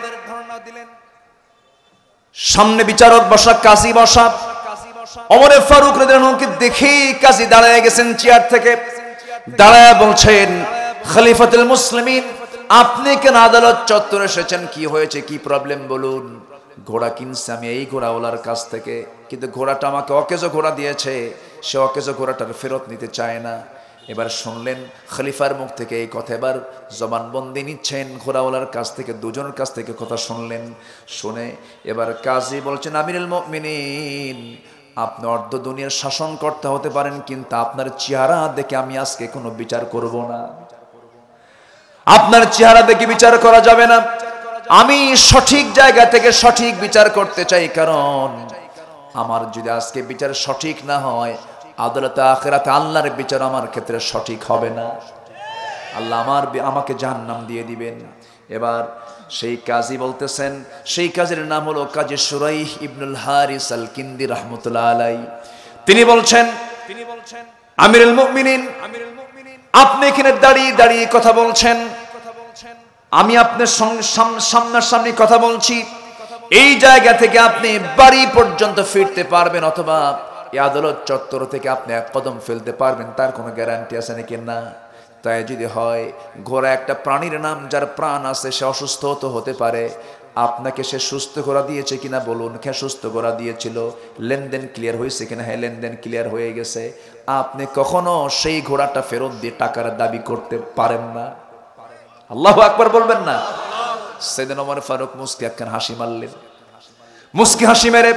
সামনে বিচারক বসা, কাজী বসা। ওমর ফারুক রাদিয়াল্লাহু আনহু দেখেই কাজী দাঁড়ায় গেছেন চেয়ার থেকে, দাঁড়ায় বলছেন, খলিফাতুল মুসলিমিন, আপনি কেন আদালত চত্বরে এসেছেন? কি হয়েছে, কি প্রবলেম বলুন। ঘোড়া কিনছে আমি এই ঘোড়াওয়ালার কাছ থেকে, কিন্তু ঘোড়াটা আমাকে অকেজো ঘোড়া দিয়েছে, সে অকেজো ঘোড়াটার ফেরত নিতে চায় না। এবার শুনলেন খলিফার মুখ থেকে এই কথা, এবার জবানবন্দি নিচ্ছেন ঘোড়াওয়ালার কাছ থেকে, দুজনের কাছ থেকে কথা শুনলেন। শুনে এবার কাজী বলছেন, আমিরুল মুমিনিন, আপনি অর্ধ দুনিয়ার শাসনকর্তা হতে পারেন, কিন্তু আপনার চেহারা দেখে আমি আজকে কোনো বিচার করব না, আপনার চেহারা দেখে বিচার করা যাবে না। আমি সঠিক জায়গা থেকে সঠিক বিচার করতে চাই, কারণ আমার যদি আজকে বিচার সঠিক না হয়, আদালতে আখিরাতে আল্লাহর বিচার আমার ক্ষেত্রে সঠিক হবে না, আল্লাহ আমার আমাকে জাহান্নাম দিয়ে দিবেন। এবার সেই কাজী বলতেছেন, সেই কাজীর নাম হলো কাজী শুরাইহ ইবনুল হারিস আল কিন্দি রাহমাতুল্লাহ আলাইহি। তিনি বলছেন, তিনি বলছেন আমিরুল মুমিনিন, আপনি এখানে দাঁড়িয়ে দাঁড়িয়ে কথা বলছেন, আমি আপনার সামনাসামনি কথা বলছি, এই জায়গা থেকে আপনি বাড়ি পর্যন্ত ফিরতে পারবেন, অথবা এই আদালত চত্বর থেকে আপনি এক কদম ফেলতে পারবেন, তার কোনো গ্যারান্টি আছে নাকি? না। তাই যদি হয়, ঘোড়া একটা প্রাণীর নাম, যার প্রাণ আছে, সে অসুস্থ তো হতে পারে, আপনাকে সে সুস্থ ঘোড়া দিয়েছে কিনা বলুন। কে সুস্থ ঘোড়া দিয়েছিল? লেনদেন ক্লিয়ার হয়েছে কিনা? হ্যাঁ, লেনদেন ক্লিয়ার হয়ে গেছে। আপনি কখনো সেই ঘোড়াটা ফেরত দিয়ে টাকার দাবি করতে পারেন না। আল্লাহু আকবার বলবেন না? সাইয়েদনা ওমর ফারুক মুস্কি একখান হাসি মারলেন। মুস্কি হাসি মেরে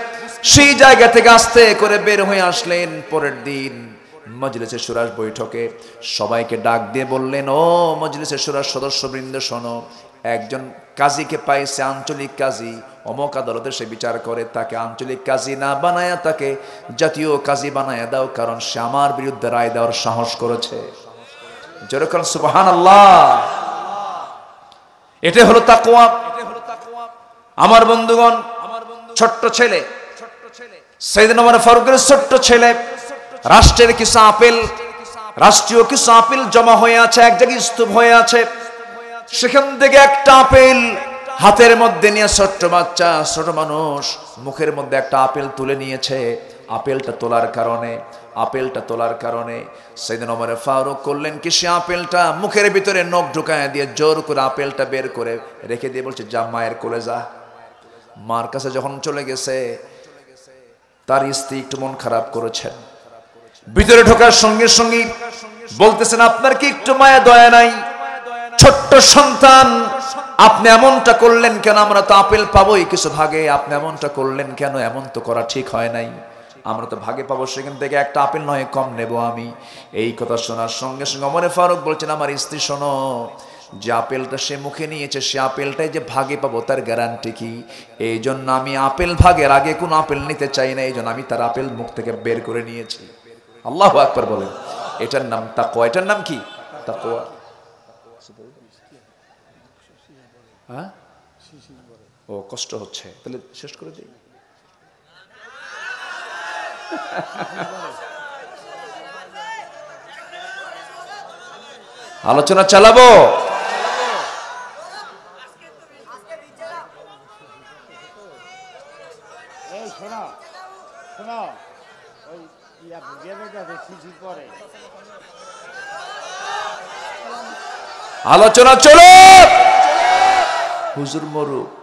সেই জায়গা থেকে আস্তে করে বের হয়ে আসলেন। পরের দিন মজলিসে শুরার বৈঠকে সবাইকে ডাক দিয়ে বললেন, ও মজলিসে শুরার সদস্যবৃন্দ শোনো, একজন কাজীকে পাইছে, আঞ্চলিক কাজী, অমক আদালতে সে বিচার করে, তাকে আঞ্চলিক কাজী না বানায়া তাকে জাতীয় কাজী বানায়া দাও, কারণ সে আমার বিরুদ্ধে রায় দেওয়ার সাহস করেছে। যেরকম সুবহানাল্লাহ। এটা হলো তাকওয়া। আমার বন্ধুগণ, ছোট্ট ছেলে সাইয়েদনা ওমর ফারুকের ছোট্ট ছেলে, রাষ্ট্রের কিছু আপেল, রাষ্ট্রীয় কিছু আপেল জমা হয়ে আছে, এক জায়গায় স্তূপ হয়ে আছে, সেখান থেকে একটা আপেল হাতের মধ্যে নিয়ে ছোট্ট বাচ্চা, ছোট মানুষ মুখের মধ্যে একটা আপেল তুলে নিয়েছে। আপেলটা তোলার কারণে আপেলটা তোলার কারণে সাইয়েদনা ওমর ফারুক করলেন কি, সে আপেলটা মুখের ভিতরে নখ ঢুকায় দিয়ে জোর করে আপেলটা বের করে রেখে দিয়ে বলছে, যা মায়ের কোলে যা। মার কাছে যখন চলে গেছে, তার স্ত্রী একটু মন খারাপ করেছেন। ভিতরে ঢোকার সঙ্গে সঙ্গে বলতেছেন, আপনার কি একটু মায়া দয়া নাই? ছোট্ট সন্তান, আপনি এমনটা করলেন কেন? আমরা তো আপেল পাবোই কিছু ভাগে, আপনি এমনটা করলেন কেন? এমন তো করা ঠিক হয় নাই, আমরা তো ভাগে পাবো, সেখান থেকে একটা আপেল নয় কম নেব আমি। এই কথা শোনার সঙ্গে সঙ্গে ওমর ফারুক বলছেন, আমার স্ত্রী শোনো, যে আপেলটা সে মুখে নিয়েছে, সে আপেলটাই যে ভাগে পাবো তার গ্যারান্টি কি? এই জন্য আমি আপেল ভাগের আগে কোন আপেল নিতে চাই না, এই জন্য আমি তার আপেল মুখ থেকে বের করে নিয়েছি। আল্লাহু আকবার বলেন। এটার নাম তাকওয়া। এটার নাম কি? তাকওয়া। হ্যাঁ, ও কষ্ট হচ্ছে, তাহলে শেষ করে দিই। আলোচনা চালাবো। আলোচনা চলো। হুজুর মরুক,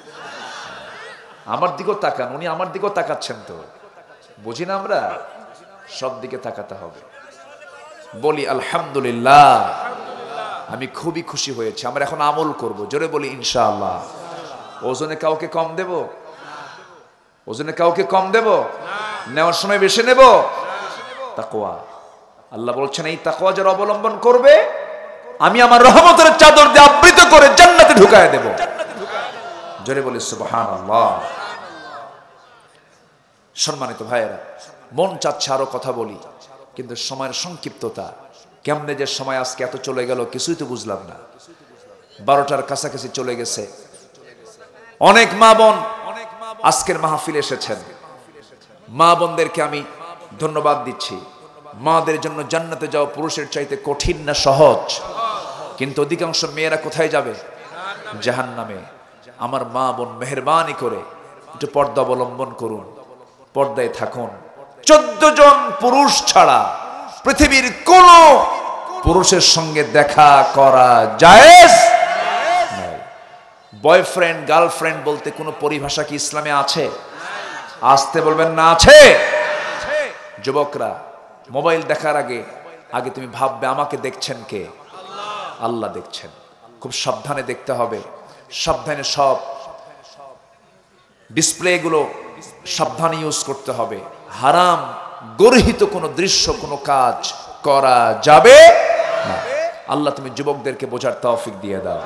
আমার দিকেও তাকান, উনি আমার দিকেও তাকাচ্ছেন, তো বুঝি না আমরা? সব দিকে তাকাতে হবে। বলি আলহামদুলিল্লাহ, আমি খুবই খুশি হয়েছি। আমরা এখন আমল করব, জোরে বলি ইনশাআল্লাহ। ওজনে কাউকে কম দেব? ওজনে কাউকে কম দেব? নেওয়ার সময় বেশি নেব? তাকওয়া। আল্লাহ বলছেন, এই তাকওয়া যারা অবলম্বন করবে, আমি আমার রহমতের চাদর দিয়ে আবৃত করে জান্নাতে ঢুকায় দেব। জোরে বলি সুবহানাল্লাহ। সম্মানিত ভাইয়েরা, মন চাচ্ছে আরো কথা বলি, কিন্তু সময়ের সংক্ষিপ্ততা, কেমনে যে সময় আজকে এত চলে গেল কিছুই তো বুঝলাম না। বারোটার কাছাকাছি চলে গেছে। অনেক মা বোন আজকের মাহফিলে এসেছেন। মা বোনদেরকে আমি ধন্যবাদ দিচ্ছি। মাদের জন্য জান্নাতে যাওয়া পুরুষের চাইতে কঠিন না সহজ? কিন্তু অধিকাংশ মেয়েরা কোথায় যাবে? জাহান্নামে। আমার মা বোন মেহেরবানি করে একটু পর্দা অবলম্বন করুন, পর্দায় থাকুন। চোদ্দ জন পুরুষ ছাড়া পৃথিবীর কোন পুরুষের সঙ্গে দেখা করা জায়েজ নয়। বয়ফ্রেন্ড গার্লফ্রেন্ড বলতে কোনো পরিভাষা কি ইসলামে আছে? আসতে বলবেন না, আছে। যুবকরা, মোবাইল দেখার আগে আগে তুমি ভাববে, আমাকে দেখছেন কে? আল্লাহ দেখছেন। খুব সাবধানে দেখতে হবে, সাবধানে সব ডিসপ্লে গুলো সাবধানে ইউজ করতে হবে। হারাম গর্হিত কোনো দৃশ্য, কোনো কাজ করা যাবে না। আল্লাহ তুমি যুবকদেরকে বোঝার তৌফিক দিয়ে দাও।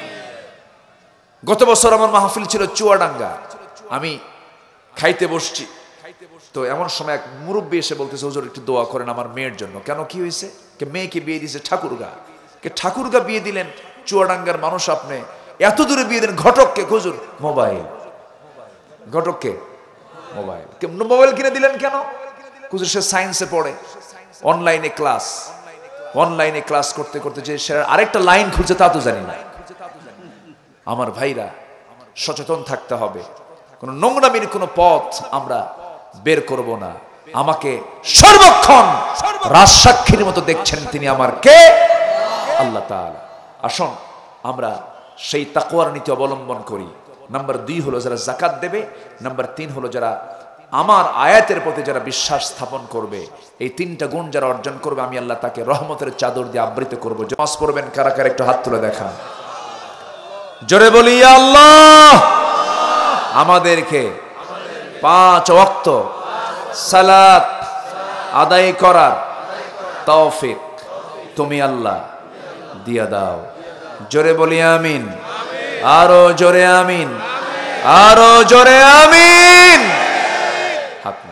গত বছর আমার মাহফিল ছিল চুয়াডাঙ্গা। আমি খাইতে বসছি, তো এমন সময় এক মুরব্বী এসে বলতেছে, হুজুর একটু দোয়া করেন আমার মেয়ের জন্য। কেন, কি হয়েছে? কে মেয়েকে বিয়ে দিয়েছে ঠাকুরগা। কে ঠাকুরগা বিয়ে দিলেন? চুয়াডাঙ্গার মানুষ আপনি, এত দূরে বিয়ে দিলেন। ঘটককে? হুজুর মোবাইল। ঘটককে? মোবাইল। মোবাইল কিনে দিলেন কেন? হুজুর সে সায়েন্সে পড়ে, অনলাইনে ক্লাস, অনলাইনে ক্লাস করতে করতে যে সে আরেকটা লাইন খুঁজে তা তো জানি না। আমার ভাইরা, সচেতন থাকতে হবে। কোন নোংরামির কোন পথ আমরা বের করব না। আমাকে সর্বক্ষণ রাজসাক্ষীর মতো দেখছেন, তিনি আমার কে? আল্লাহ তাআলা। আসুন আমরা সেই তাকওয়ার নীতি অবলম্বন করি। নাম্বার দুই হলো যারা যাকাত দেবে, নাম্বার তিন হলো যারা আমার আয়াতের প্রতি যারা বিশ্বাস স্থাপন করবে। এই তিনটা গুণ যারা অর্জন করবে, আমি আল্লাহ তাকে রহমতের চাদর দিয়ে আবৃত করব। নামাজ পড়বেন কারা কারা একটু হাত তুলে দেখান। জোরে বলি আল্লাহ আমাদেরকে পাঁচ ওয়াক্ত সালাত আদায় করার তৌফিক তুমি আল্লাহ দিয়া দাও। জোরে বলি আমিন, আরো জোরে আমিন, আরো জোরে আমিন। হাত